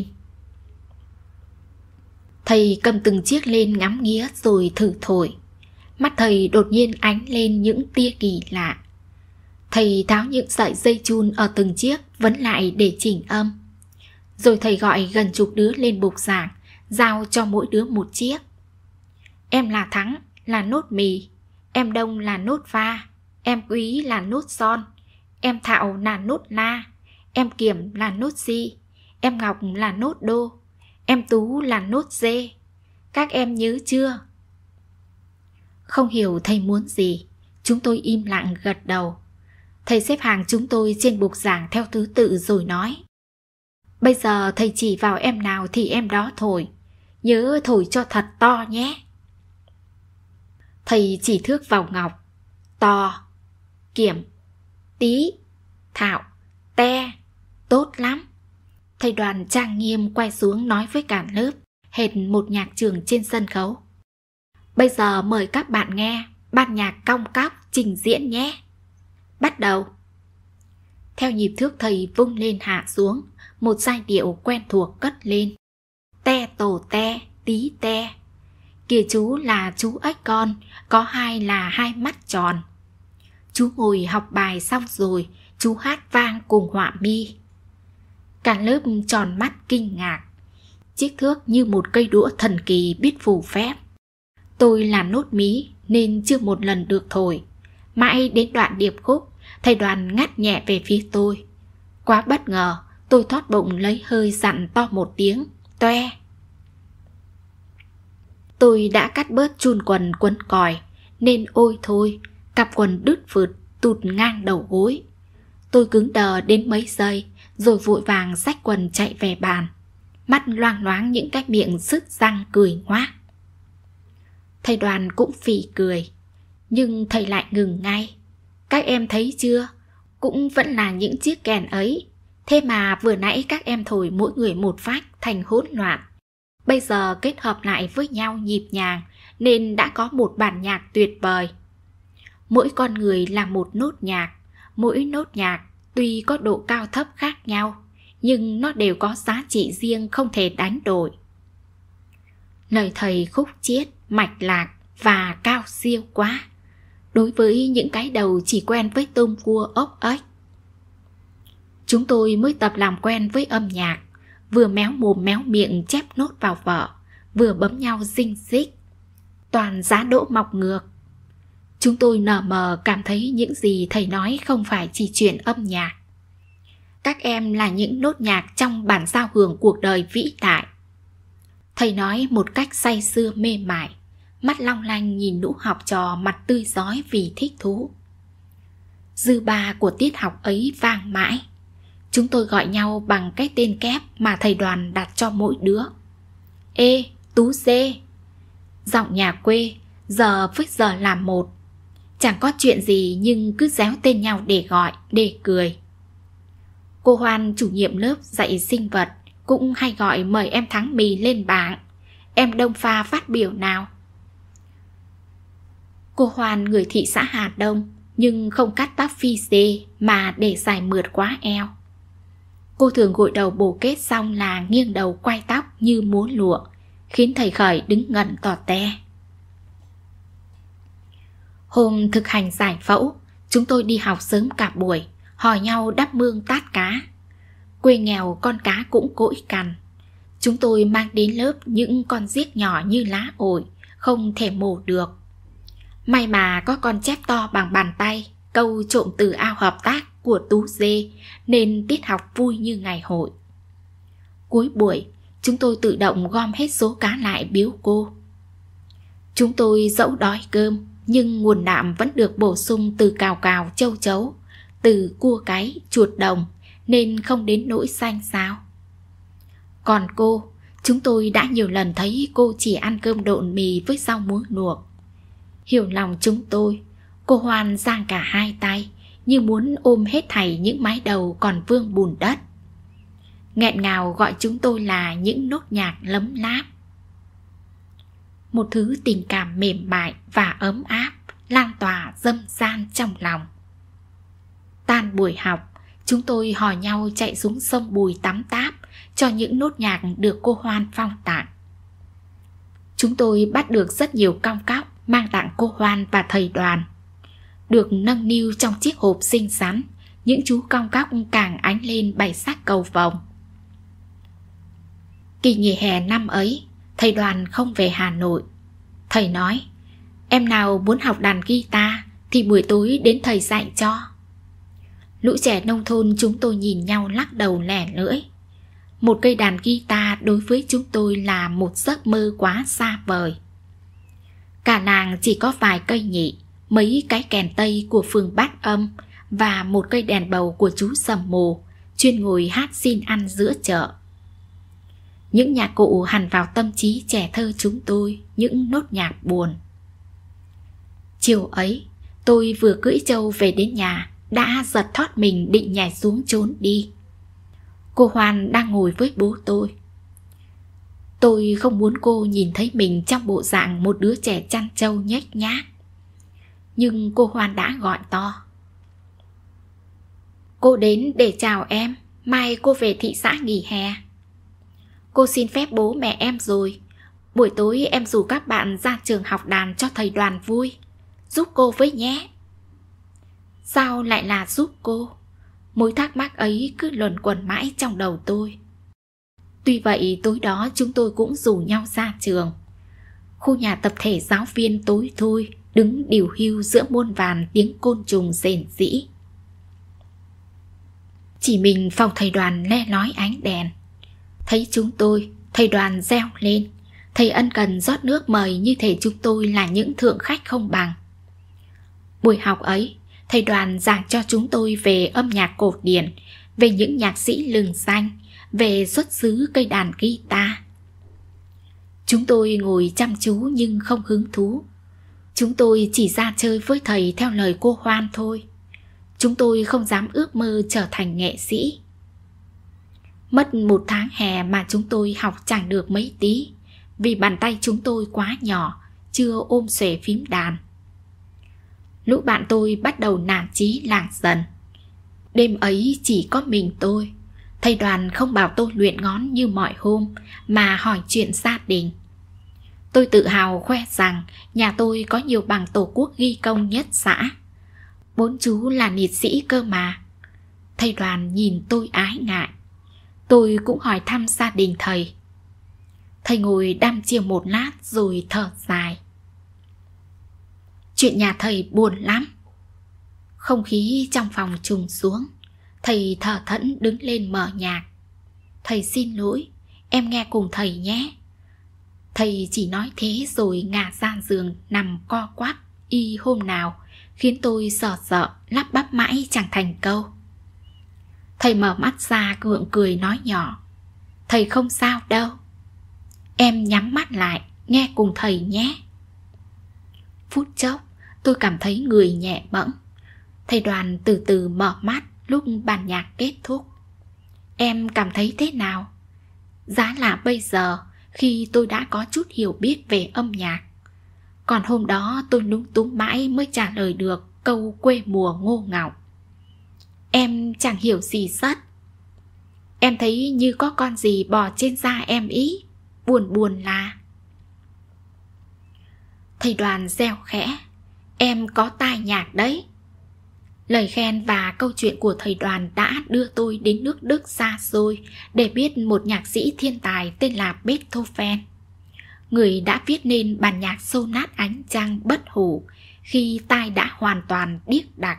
Thầy cầm từng chiếc lên ngắm nghía rồi thử thổi. Mắt thầy đột nhiên ánh lên những tia kỳ lạ. Thầy tháo những sợi dây chun ở từng chiếc vấn lại để chỉnh âm. Rồi thầy gọi gần chục đứa lên bục giảng, giao cho mỗi đứa một chiếc. Em là Thắng là nốt mì, em Đông là nốt pha, em Quý là nốt son, em Thạo là nốt la, em Kiểm là nốt si, em Ngọc là nốt đô, em Tú là nốt dê. Các em nhớ chưa? Không hiểu thầy muốn gì, chúng tôi im lặng gật đầu. Thầy xếp hàng chúng tôi trên bục giảng theo thứ tự rồi nói: "Bây giờ thầy chỉ vào em nào thì em đó thổi, nhớ thổi cho thật to nhé." Thầy chỉ thước vào Ngọc: "To." Kiểm: "Tí." Thạo: "Te." "Tốt lắm." Thầy Đoàn trang nghiêm quay xuống nói với cả lớp, hệt một nhạc trưởng trên sân khấu: "Bây giờ mời các bạn nghe ban nhạc cong cóc trình diễn nhé. Bắt đầu." Theo nhịp thước thầy vung lên hạ xuống, một giai điệu quen thuộc cất lên: "Te tổ te, tí te. Kìa chú là chú ếch con, có hai là hai mắt tròn. Chú ngồi học bài xong rồi, chú hát vang cùng họa mi." Cả lớp tròn mắt kinh ngạc. Chiếc thước như một cây đũa thần kỳ biết phù phép. Tôi là nốt mí nên chưa một lần được thổi. Mãi đến đoạn điệp khúc, thầy Đoàn ngắt nhẹ về phía tôi. Quá bất ngờ, tôi thoát bụng lấy hơi dặn to một tiếng: "Toe." Tôi đã cắt bớt chun quần quấn còi, nên ôi thôi, cặp quần đứt phượt tụt ngang đầu gối. Tôi cứng đờ đến mấy giây, rồi vội vàng xách quần chạy về bàn, mắt loang loáng những cái miệng sứt răng cười ngoác. Thầy Đoàn cũng phì cười. Nhưng thầy lại ngừng ngay. Các em thấy chưa? Cũng vẫn là những chiếc kèn ấy. Thế mà vừa nãy các em thổi mỗi người một phách thành hỗn loạn. Bây giờ kết hợp lại với nhau nhịp nhàng nên đã có một bản nhạc tuyệt vời. Mỗi con người là một nốt nhạc. Mỗi nốt nhạc tuy có độ cao thấp khác nhau, nhưng nó đều có giá trị riêng không thể đánh đổi. Lời thầy khúc chiết, mạch lạc và cao siêu quá đối với những cái đầu chỉ quen với tôm cua ốc ếch. Chúng tôi mới tập làm quen với âm nhạc, vừa méo mồm méo miệng chép nốt vào vở, vừa bấm nhau rinh rích. Toàn giá đỗ mọc ngược. Chúng tôi nở mờ cảm thấy những gì thầy nói không phải chỉ chuyện âm nhạc. Các em là những nốt nhạc trong bản giao hưởng cuộc đời vĩ đại. Thầy nói một cách say sưa mê mải, mắt long lanh nhìn lũ học trò mặt tươi rói vì thích thú. Dư ba của tiết học ấy vang mãi. Chúng tôi gọi nhau bằng cái tên kép mà thầy Đoàn đặt cho mỗi đứa. Ê, Tú Dê. Giọng nhà quê, giờ với giờ làm một. Chẳng có chuyện gì nhưng cứ réo tên nhau để gọi, để cười. Cô Hoan, chủ nhiệm lớp dạy sinh vật, cũng hay gọi mời em Thắng Mì lên bảng. Em Đông Pha phát biểu nào. Cô Hoan người thị xã Hà Đông, nhưng không cắt tóc phi dê mà để dài mượt quá eo. Cô thường gội đầu bổ kết xong là nghiêng đầu quay tóc như múa lụa, khiến thầy Khởi đứng ngẩn tỏ te. Hôm thực hành giải phẫu, chúng tôi đi học sớm cả buổi, hò nhau đắp mương tát cá. Quê nghèo con cá cũng cỗi cằn. Chúng tôi mang đến lớp những con giếc nhỏ như lá ổi, không thể mổ được. May mà có con chép to bằng bàn tay, câu trộm từ ao hợp tác của Tú Dê, nên tiết học vui như ngày hội. Cuối buổi, chúng tôi tự động gom hết số cá lại biếu cô. Chúng tôi dẫu đói cơm, nhưng nguồn đạm vẫn được bổ sung từ cào cào châu chấu, từ cua cái, chuột đồng, nên không đến nỗi xanh xao. Còn cô, chúng tôi đã nhiều lần thấy cô chỉ ăn cơm độn mì với rau muống luộc. Hiểu lòng chúng tôi, cô Hoan giang cả hai tay, như muốn ôm hết thảy những mái đầu còn vương bùn đất. Nghẹn ngào gọi chúng tôi là những nốt nhạc lấm láp. Một thứ tình cảm mềm mại và ấm áp lan tỏa dâm gian trong lòng. Tan buổi học, chúng tôi hò nhau chạy xuống sông Bùi tắm táp cho những nốt nhạc được cô Hoan phong tặng. Chúng tôi bắt được rất nhiều cong cóc mang tặng cô Hoan và thầy Đoàn. Được nâng niu trong chiếc hộp xinh xắn, những chú cong cóc càng ánh lên bảy sắc cầu vồng. Kỳ nghỉ hè năm ấy, thầy Đoàn không về Hà Nội. Thầy nói, em nào muốn học đàn guitar thì buổi tối đến thầy dạy cho. Lũ trẻ nông thôn chúng tôi nhìn nhau lắc đầu lẻ lưỡi. Một cây đàn guitar đối với chúng tôi là một giấc mơ quá xa vời. Cả làng chỉ có vài cây nhị, mấy cái kèn tây của phường Bát Âm và một cây đèn bầu của chú Sầm Mù, chuyên ngồi hát xin ăn giữa chợ. Những nhạc cụ hằn vào tâm trí trẻ thơ chúng tôi những nốt nhạc buồn. Chiều ấy, tôi vừa cưỡi trâu về đến nhà, đã giật thót mình định nhảy xuống trốn đi. Cô Hoan đang ngồi với bố tôi. Tôi không muốn cô nhìn thấy mình trong bộ dạng một đứa trẻ chăn trâu nhếch nhác. Nhưng cô Hoan đã gọi to. Cô đến để chào em, mai cô về thị xã nghỉ hè. Cô xin phép bố mẹ em rồi. Buổi tối em rủ các bạn ra trường học đàn cho thầy Đoàn vui. Giúp cô với nhé. Sao lại là giúp cô? Mối thắc mắc ấy cứ luẩn quẩn mãi trong đầu tôi. Tuy vậy tối đó chúng tôi cũng rủ nhau ra trường. Khu nhà tập thể giáo viên tối thui, đứng điều hưu giữa muôn vàn tiếng côn trùng rền rĩ. Chỉ mình phòng thầy Đoàn le lói ánh đèn. Thấy chúng tôi, thầy Đoàn reo lên. Thầy ân cần rót nước mời như thể chúng tôi là những thượng khách không bằng. Buổi học ấy, thầy Đoàn giảng cho chúng tôi về âm nhạc cổ điển, về những nhạc sĩ lừng danh, về xuất xứ cây đàn guitar. Chúng tôi ngồi chăm chú nhưng không hứng thú. Chúng tôi chỉ ra chơi với thầy theo lời cô Hoan thôi. Chúng tôi không dám ước mơ trở thành nghệ sĩ. Mất 1 tháng hè mà chúng tôi học chẳng được mấy tí, vì bàn tay chúng tôi quá nhỏ, chưa ôm xuể phím đàn. Lũ bạn tôi bắt đầu nản chí lạc dần. Đêm ấy chỉ có mình tôi. Thầy Đoàn không bảo tôi luyện ngón như mọi hôm, mà hỏi chuyện gia đình. Tôi tự hào khoe rằng nhà tôi có nhiều bằng Tổ quốc ghi công nhất xã. 4 chú là liệt sĩ cơ mà. Thầy Đoàn nhìn tôi ái ngại. Tôi cũng hỏi thăm gia đình thầy. Thầy ngồi đăm chiều một lát rồi thở dài. Chuyện nhà thầy buồn lắm. Không khí trong phòng trùng xuống. Thầy thở thẫn đứng lên mở nhạc. Thầy xin lỗi, em nghe cùng thầy nhé. Thầy chỉ nói thế rồi ngả ra giường nằm co quắp y hôm nào, khiến tôi sợ lắp bắp mãi chẳng thành câu. Thầy mở mắt ra gượng cười nói nhỏ. Thầy không sao đâu. Em nhắm mắt lại, nghe cùng thầy nhé. Phút chốc, tôi cảm thấy người nhẹ bẫng. Thầy Đoàn từ từ mở mắt lúc bản nhạc kết thúc. Em cảm thấy thế nào? Giá là bây giờ, khi tôi đã có chút hiểu biết về âm nhạc. Còn hôm đó tôi lúng túng mãi mới trả lời được câu quê mùa ngô ngọng. Em chẳng hiểu gì rất. Em thấy như có con gì bò trên da em ý. Buồn là. Thầy Đoàn reo khẽ. Em có tai nhạc đấy. Lời khen và câu chuyện của thầy Đoàn đã đưa tôi đến nước Đức xa xôi để biết một nhạc sĩ thiên tài tên là Beethoven. Người đã viết nên bản nhạc sonat ánh trăng bất hủ khi tai đã hoàn toàn điếc đặc.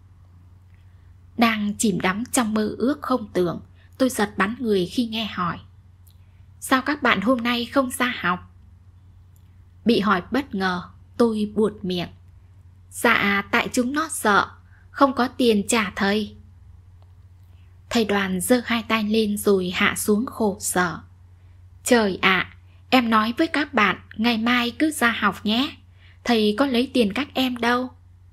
Đang chìm đắm trong mơ ước không tưởng, tôi giật bắn người khi nghe hỏi. Sao các bạn hôm nay không ra học? Bị hỏi bất ngờ, tôi buột miệng. Dạ, tại chúng nó sợ, không có tiền trả thầy. Thầy Đoàn giơ 2 tay lên rồi hạ xuống khổ sở. Trời ạ, em nói với các bạn ngày mai cứ ra học nhé. Thầy có lấy tiền các em đâu.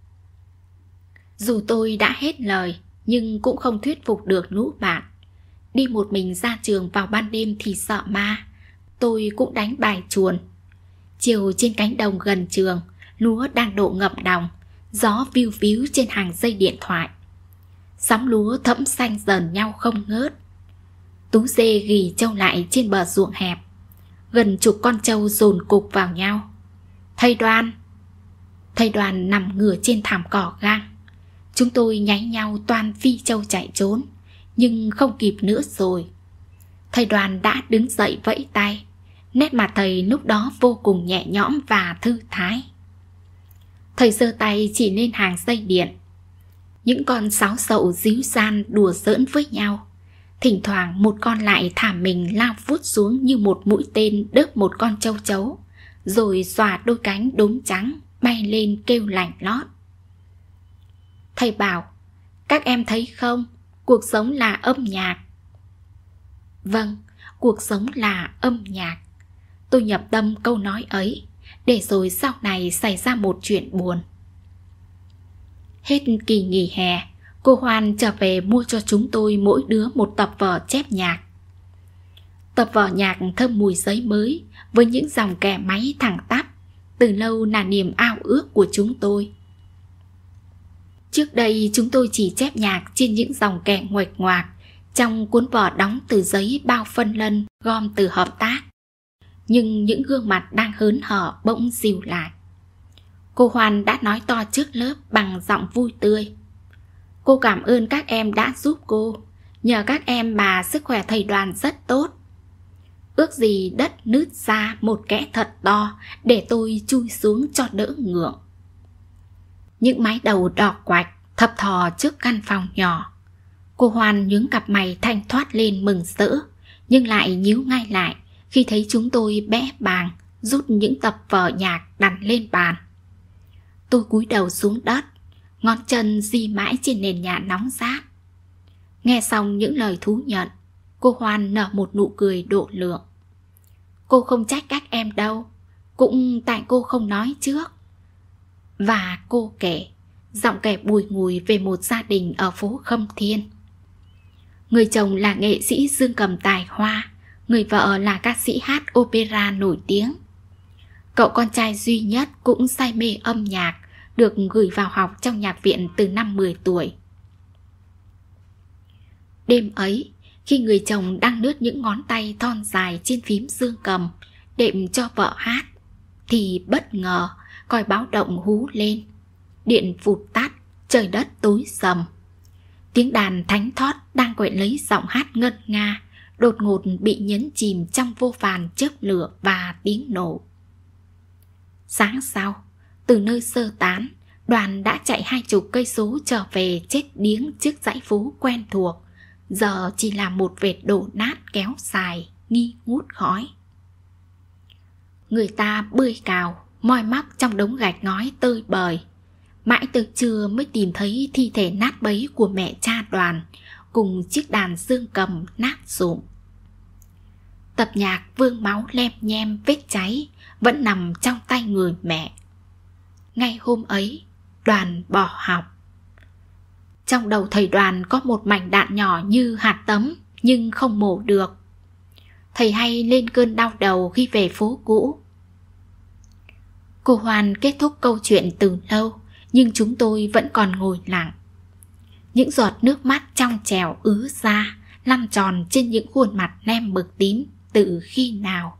Dù tôi đã hết lời, nhưng cũng không thuyết phục được lũ bạn. Đi một mình ra trường vào ban đêm thì sợ ma. Tôi cũng đánh bài chuồn. Chiều trên cánh đồng gần trường, lúa đang độ ngập đồng, gió viu víu trên hàng dây điện thoại. Sóng lúa thẫm xanh dần nhau không ngớt. Tú dê ghì trâu lại trên bờ ruộng hẹp. Gần chục con trâu dồn cục vào nhau. Thầy Đoàn nằm ngửa trên thảm cỏ gang. Chúng tôi nháy nhau toan phi trâu chạy trốn, nhưng không kịp nữa rồi. Thầy Đoàn đã đứng dậy vẫy tay. Nét mặt thầy lúc đó vô cùng nhẹ nhõm và thư thái. Thầy giơ tay chỉ lên hàng dây điện. Những con sáo sậu díu dăn đùa giỡn với nhau. Thỉnh thoảng một con lại thả mình lao vút xuống như một mũi tên đớp một con trâu chấu, rồi xòa đôi cánh đốm trắng bay lên kêu lạnh lót. Thầy bảo, các em thấy không, cuộc sống là âm nhạc. Vâng, cuộc sống là âm nhạc. Tôi nhập tâm câu nói ấy, để rồi sau này xảy ra một chuyện buồn. Hết kỳ nghỉ hè, cô Hoan trở về mua cho chúng tôi mỗi đứa một tập vở chép nhạc. Tập vở nhạc thơm mùi giấy mới với những dòng kẻ máy thẳng tắp, từ lâu là niềm ao ước của chúng tôi. Trước đây chúng tôi chỉ chép nhạc trên những dòng kẻ nguệch ngoạc trong cuốn vở đóng từ giấy bao phân lân gom từ hợp tác. Nhưng những gương mặt đang hớn hở bỗng dịu lại. Cô Hoan đã nói to trước lớp bằng giọng vui tươi. Cô cảm ơn các em đã giúp cô. Nhờ các em mà sức khỏe thầy Đoàn rất tốt. Ước gì đất nứt ra một kẽ thật to để tôi chui xuống cho đỡ ngượng. Những mái đầu đỏ quạch thập thò trước căn phòng nhỏ. Cô Hoan nhướng cặp mày thanh thoát lên mừng rỡ, nhưng lại nhíu ngay lại khi thấy chúng tôi bẽ bàng rút những tập vở nhạc đặt lên bàn. Tôi cúi đầu xuống đất, ngón chân di mãi trên nền nhà nóng rát. Nghe xong những lời thú nhận, cô Hoan nở một nụ cười độ lượng. Cô không trách các em đâu, cũng tại cô không nói trước. Và cô kể, giọng kể bùi ngùi về một gia đình ở phố Khâm Thiên. Người chồng là nghệ sĩ dương cầm tài hoa, người vợ là ca sĩ hát opera nổi tiếng. Cậu con trai duy nhất cũng say mê âm nhạc, được gửi vào học trong nhạc viện từ năm 10 tuổi. Đêm ấy, khi người chồng đang lướt những ngón tay thon dài trên phím dương cầm đệm cho vợ hát, thì bất ngờ còi báo động hú lên. Điện vụt tắt, trời đất tối sầm. Tiếng đàn thánh thót đang quện lấy giọng hát ngân nga, đột ngột bị nhấn chìm trong vô vàn chớp lửa và tiếng nổ. Sáng sau, từ nơi sơ tán, đoàn đã chạy 20 cây số trở về chết điếng trước dãy phố quen thuộc, giờ chỉ là một vệt đổ nát kéo dài, nghi ngút khói. Người ta bơi cào, moi móc trong đống gạch ngói tơi bời. Mãi tới trưa mới tìm thấy thi thể nát bấy của mẹ cha Đoàn, cùng chiếc đàn dương cầm nát rụm. Tập nhạc vương máu lem nhem vết cháy vẫn nằm trong tay người mẹ. Ngay hôm ấy, Đoàn bỏ học. Trong đầu thầy Đoàn có một mảnh đạn nhỏ như hạt tấm, nhưng không mổ được. Thầy hay lên cơn đau đầu khi về phố cũ. Cô Hoan kết thúc câu chuyện từ lâu, nhưng chúng tôi vẫn còn ngồi lặng. Những giọt nước mắt trong trẻo ứ ra, lăn tròn trên những khuôn mặt nem mực tím từ khi nào.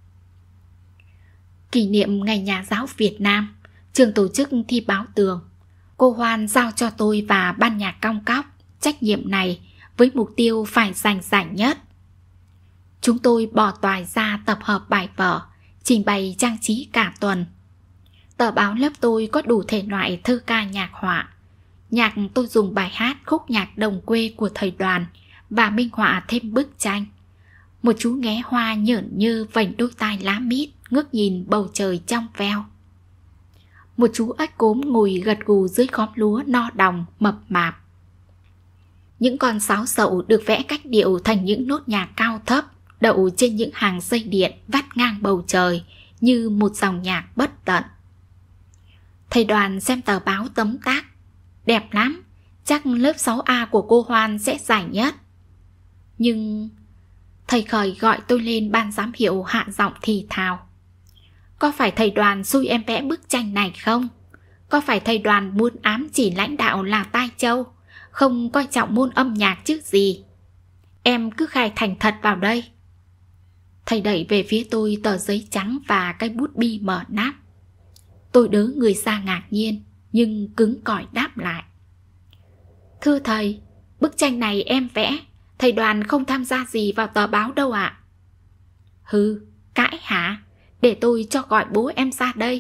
Kỷ niệm Ngày Nhà giáo Việt Nam, trường tổ chức thi báo tường. Cô Hoan giao cho tôi và ban nhạc Cong Cóc trách nhiệm này với mục tiêu phải giành giải nhất. Chúng tôi bỏ toài ra tập hợp bài vở, trình bày trang trí cả tuần. Tờ báo lớp tôi có đủ thể loại thơ ca nhạc họa. Nhạc tôi dùng bài hát khúc nhạc đồng quê của thầy Đoàn và minh họa thêm bức tranh. Một chú nghé hoa nhởn nhơ vành đôi tai lá mít, ngước nhìn bầu trời trong veo. Một chú ếch cốm ngồi gật gù dưới khóm lúa no đồng mập mạp. Những con sáo sậu được vẽ cách điệu thành những nốt nhạc cao thấp, đậu trên những hàng dây điện vắt ngang bầu trời như một dòng nhạc bất tận. Thầy Đoàn xem tờ báo tấm tắc. Đẹp lắm, chắc lớp 6A của cô Hoan sẽ giải nhất. Nhưng thầy Khởi gọi tôi lên ban giám hiệu hạ giọng thì thào. Có phải thầy Đoàn xui em vẽ bức tranh này không? Có phải thầy Đoàn muốn ám chỉ lãnh đạo là tai châu, không coi trọng môn âm nhạc chứ gì? Em cứ khai thành thật vào đây. Thầy đẩy về phía tôi tờ giấy trắng và cái bút bi mở nắp. Tôi đớ người ra ngạc nhiên, nhưng cứng cỏi đáp lại. Thưa thầy, bức tranh này em vẽ, thầy Đoàn không tham gia gì vào tờ báo đâu ạ. Hừ, cãi hả? Để tôi cho gọi bố em ra đây.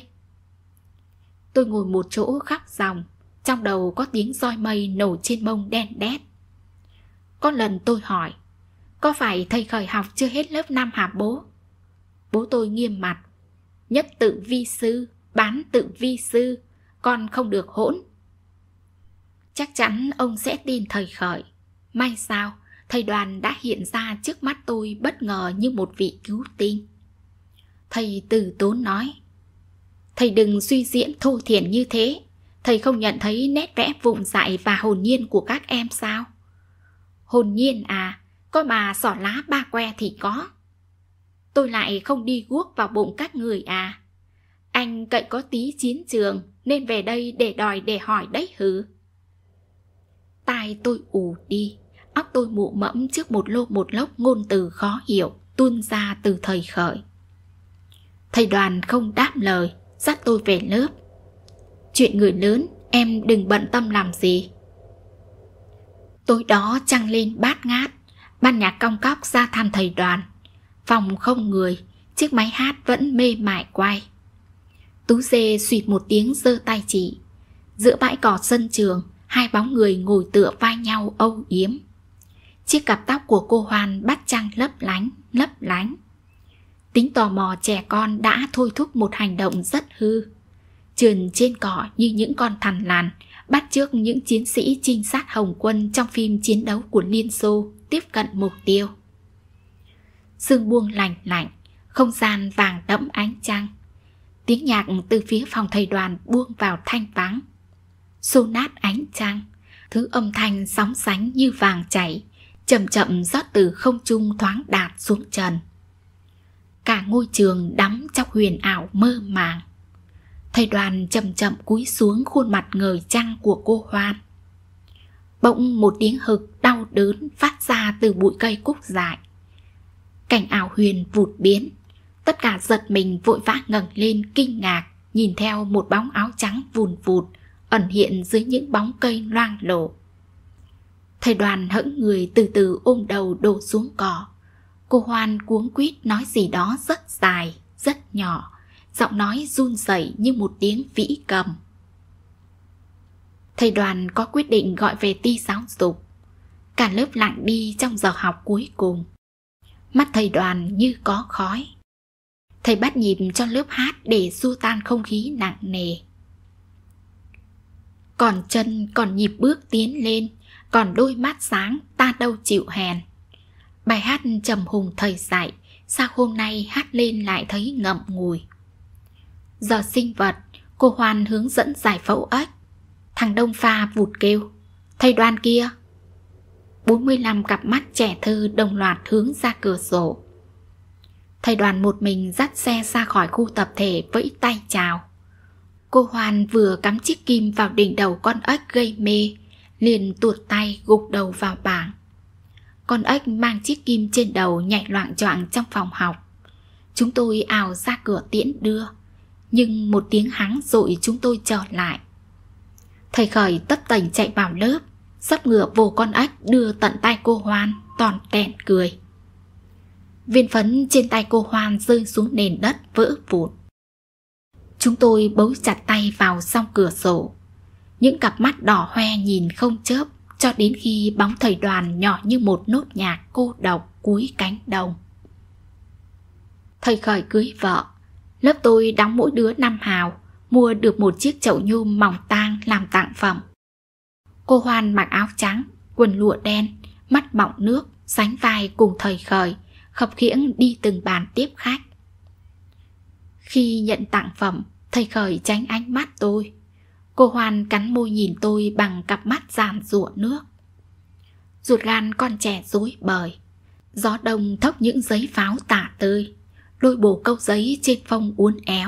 Tôi ngồi một chỗ khóc ròng, trong đầu có tiếng roi mây nổ trên mông đen đét. Có lần tôi hỏi, có phải thầy Khởi học chưa hết lớp 5 hả bố? Bố tôi nghiêm mặt. Nhất tự vi sư, bán tự vi sư, con không được hỗn. Chắc chắn ông sẽ tin thầy Khởi. May sao, thầy Đoàn đã hiện ra trước mắt tôi bất ngờ như một vị cứu tinh. Thầy từ tốn nói, thầy đừng suy diễn thô thiển như thế. Thầy không nhận thấy nét vẽ vụng dại và hồn nhiên của các em sao? Hồn nhiên à, có mà xỏ lá ba que thì có. Tôi lại không đi guốc vào bụng các người à? Anh cậy có tí chiến trường nên về đây để đòi để hỏi đấy hứ. Tai tôi ù đi, óc tôi mụ mẫm trước một lô một lốc ngôn từ khó hiểu tuôn ra từ thầy Khởi. Thầy Đoàn không đáp lời, dắt tôi về lớp. Chuyện người lớn em đừng bận tâm làm gì. Tối đó trăng lên bát ngát, ban nhạc Cong Cóc ra thăm thầy Đoàn. Phòng không người, chiếc máy hát vẫn mê mải quay. Tú Dê suýt một tiếng giơ tay chỉ. Giữa bãi cỏ sân trường, hai bóng người ngồi tựa vai nhau âu yếm. Chiếc cặp tóc của cô Hoan bắt trăng lấp lánh, lấp lánh. Tính tò mò trẻ con đã thôi thúc một hành động rất hư. Trườn trên cỏ như những con thằn lằn, bắt chước những chiến sĩ trinh sát Hồng quân trong phim chiến đấu của Liên Xô tiếp cận mục tiêu. Sương buông lạnh lạnh, không gian vàng đẫm ánh trăng. Tiếng nhạc từ phía phòng thầy Đoàn buông vào thanh vắng, xô nát ánh trăng. Thứ âm thanh sóng sánh như vàng chảy, chậm chậm rót từ không trung thoáng đạt xuống trần. Cả ngôi trường đắm trong huyền ảo mơ màng. Thầy Đoàn chậm chậm cúi xuống khuôn mặt ngời trăng của cô Hoan. Bỗng một tiếng hực đau đớn phát ra từ bụi cây cúc dại. Cảnh ảo huyền vụt biến. Tất cả giật mình vội vã ngẩng lên kinh ngạc, nhìn theo một bóng áo trắng vùn vụt ẩn hiện dưới những bóng cây loang lổ. Thầy Đoàn hững người từ từ ôm đầu đổ xuống cỏ. Cô Hoan cuống quýt nói gì đó rất dài, rất nhỏ, giọng nói run rẩy như một tiếng vĩ cầm. Thầy Đoàn có quyết định gọi về ty giáo dục. Cả lớp lặng đi trong giờ học cuối cùng. Mắt thầy Đoàn như có khói. Thầy bắt nhịp cho lớp hát để xua tan không khí nặng nề. Còn chân còn nhịp bước tiến lên, còn đôi mắt sáng ta đâu chịu hèn. Bài hát trầm hùng thầy dạy, sao hôm nay hát lên lại thấy ngậm ngùi. Giờ sinh vật, cô Hoan hướng dẫn giải phẫu ếch. Thằng Đông Pha vụt kêu: "Thầy Đoàn kia!" 45 cặp mắt trẻ thơ đồng loạt hướng ra cửa sổ. Thầy Đoàn một mình dắt xe ra khỏi khu tập thể vẫy tay chào. Cô Hoan vừa cắm chiếc kim vào đỉnh đầu con ếch gây mê, liền tuột tay gục đầu vào bảng. Con ếch mang chiếc kim trên đầu nhảy loạng choạng trong phòng học. Chúng tôi ào ra cửa tiễn đưa, nhưng một tiếng hắng dội chúng tôi trở lại. Thầy Khởi tất tành chạy vào lớp, sắp ngựa vồ con ếch đưa tận tay cô Hoan, toàn tẹn cười. Viên phấn trên tay cô Hoan rơi xuống nền đất vỡ vụn. Chúng tôi bấu chặt tay vào song cửa sổ. Những cặp mắt đỏ hoe nhìn không chớp, cho đến khi bóng thầy Đoàn nhỏ như một nốt nhạc cô độc cuối cánh đồng. Thầy Khởi cưới vợ. Lớp tôi đóng mỗi đứa 5 hào, mua được một chiếc chậu nhôm mỏng tang làm tặng phẩm. Cô Hoan mặc áo trắng, quần lụa đen, mắt bọng nước, sánh vai cùng thầy Khởi, khập khiễng đi từng bàn tiếp khách. Khi nhận tặng phẩm, thầy Khởi tránh ánh mắt tôi. Cô Hoan cắn môi nhìn tôi bằng cặp mắt giàn giụa nước. Ruột gan con trẻ rối bời. Gió đông thốc những giấy pháo tả tơi, đôi bồ câu giấy trên phông uốn éo.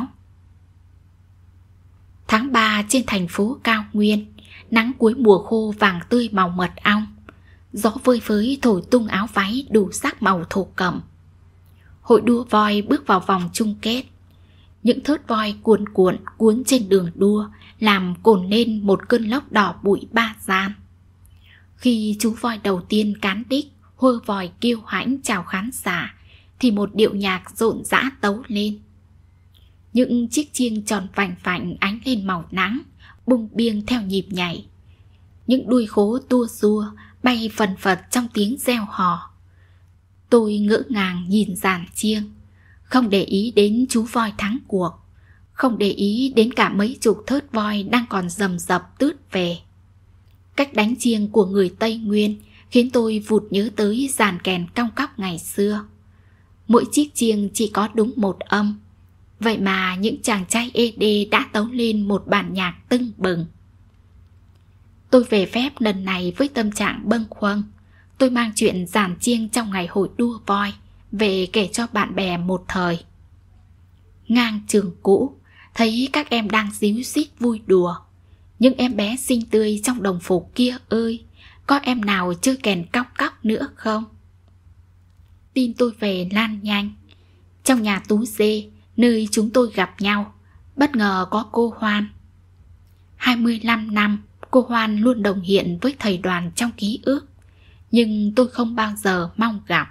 Tháng 3 trên thành phố cao nguyên, nắng cuối mùa khô vàng tươi màu mật ong. Gió vơi phới thổi tung áo váy đủ sắc màu thổ cẩm. Hội đua voi bước vào vòng chung kết. Những thớt voi cuồn cuộn cuốn trên đường đua, làm cồn lên một cơn lốc đỏ bụi ba gian. Khi chú voi đầu tiên cán đích, hô vòi kiêu hãnh chào khán giả, thì một điệu nhạc rộn rã tấu lên. Những chiếc chiêng tròn vành vạnh ánh lên màu nắng, bung biêng theo nhịp nhảy. Những đuôi khố tua rua bay phần phật trong tiếng reo hò. Tôi ngỡ ngàng nhìn dàn chiêng, không để ý đến chú voi thắng cuộc, không để ý đến cả mấy chục thớt voi đang còn rầm rập tướt về. Cách đánh chiêng của người Tây Nguyên khiến tôi vụt nhớ tới dàn kèn cong cóc ngày xưa. Mỗi chiếc chiêng chỉ có đúng một âm, vậy mà những chàng trai ê đê đã tấu lên một bản nhạc tưng bừng. Tôi về phép lần này với tâm trạng bâng khuâng. Tôi mang chuyện dàn chiêng trong ngày hội đua voi về kể cho bạn bè một thời. Ngang trường cũ, thấy các em đang díu dít vui đùa. Những em bé xinh tươi trong đồng phục kia ơi, có em nào chơi kèn cóc cóc nữa không? Tin tôi về lan nhanh. Trong nhà Tú Dê, nơi chúng tôi gặp nhau, bất ngờ có cô Hoan. 25 năm, cô Hoan luôn đồng hiện với thầy Đoàn trong ký ức, nhưng tôi không bao giờ mong gặp.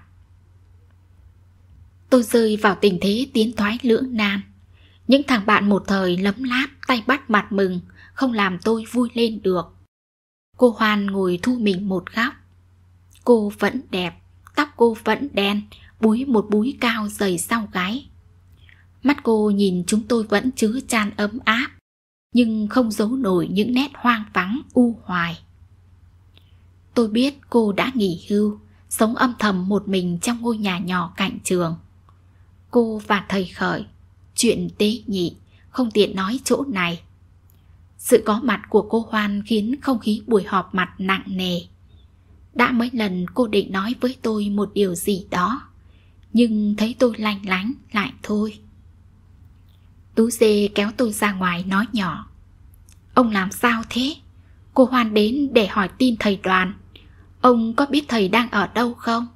Tôi rơi vào tình thế tiến thoái lưỡng nan. Những thằng bạn một thời lấm láp tay bắt mặt mừng không làm tôi vui lên được. Cô Hoan ngồi thu mình một góc. Cô vẫn đẹp, tóc cô vẫn đen, búi một búi cao dày sau gáy. Mắt cô nhìn chúng tôi vẫn chứa chan ấm áp, nhưng không giấu nổi những nét hoang vắng u hoài. Tôi biết cô đã nghỉ hưu, sống âm thầm một mình trong ngôi nhà nhỏ cạnh trường. Cô và thầy Khởi, chuyện tế nhị, không tiện nói chỗ này. Sự có mặt của cô Hoan khiến không khí buổi họp mặt nặng nề. Đã mấy lần cô định nói với tôi một điều gì đó, nhưng thấy tôi lanh lánh lại thôi. Tú Dê kéo tôi ra ngoài nói nhỏ: Ông làm sao thế? Cô Hoan đến để hỏi tin thầy Đoàn. Ông có biết thầy đang ở đâu không?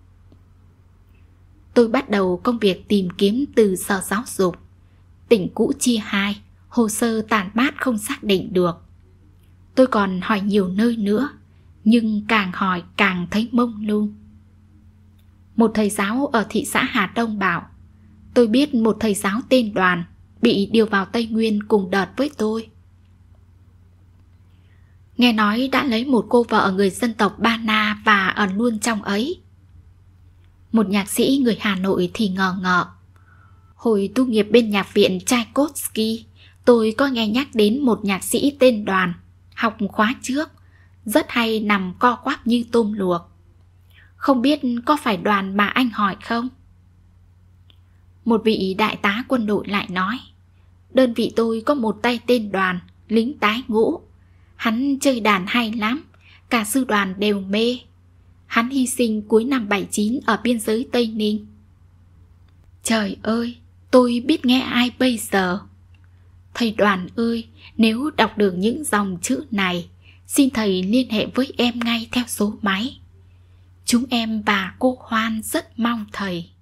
Tôi bắt đầu công việc tìm kiếm từ Sở Giáo dục. Tỉnh cũ chia hai, hồ sơ tản mát không xác định được. Tôi còn hỏi nhiều nơi nữa, nhưng càng hỏi càng thấy mông lung. Một thầy giáo ở thị xã Hà Đông bảo tôi biết một thầy giáo tên Đoàn bị điều vào Tây Nguyên cùng đợt với tôi. Nghe nói đã lấy một cô vợ người dân tộc Ba Na và ở luôn trong ấy. Một nhạc sĩ người Hà Nội thì ngờ ngợ. Hồi tu nghiệp bên nhạc viện Tchaikovsky, tôi có nghe nhắc đến một nhạc sĩ tên Đoàn, học khóa trước, rất hay nằm co quắp như tôm luộc. Không biết có phải Đoàn mà anh hỏi không? Một vị đại tá quân đội lại nói: Đơn vị tôi có một tay tên Đoàn, lính tái ngũ. Hắn chơi đàn hay lắm, cả sư đoàn đều mê. Hắn hy sinh cuối năm 79 ở biên giới Tây Ninh. Trời ơi, tôi biết nghe ai bây giờ? Thầy Đoàn ơi, nếu đọc được những dòng chữ này, xin thầy liên hệ với em ngay theo số máy. Chúng em và cô Hoan rất mong thầy.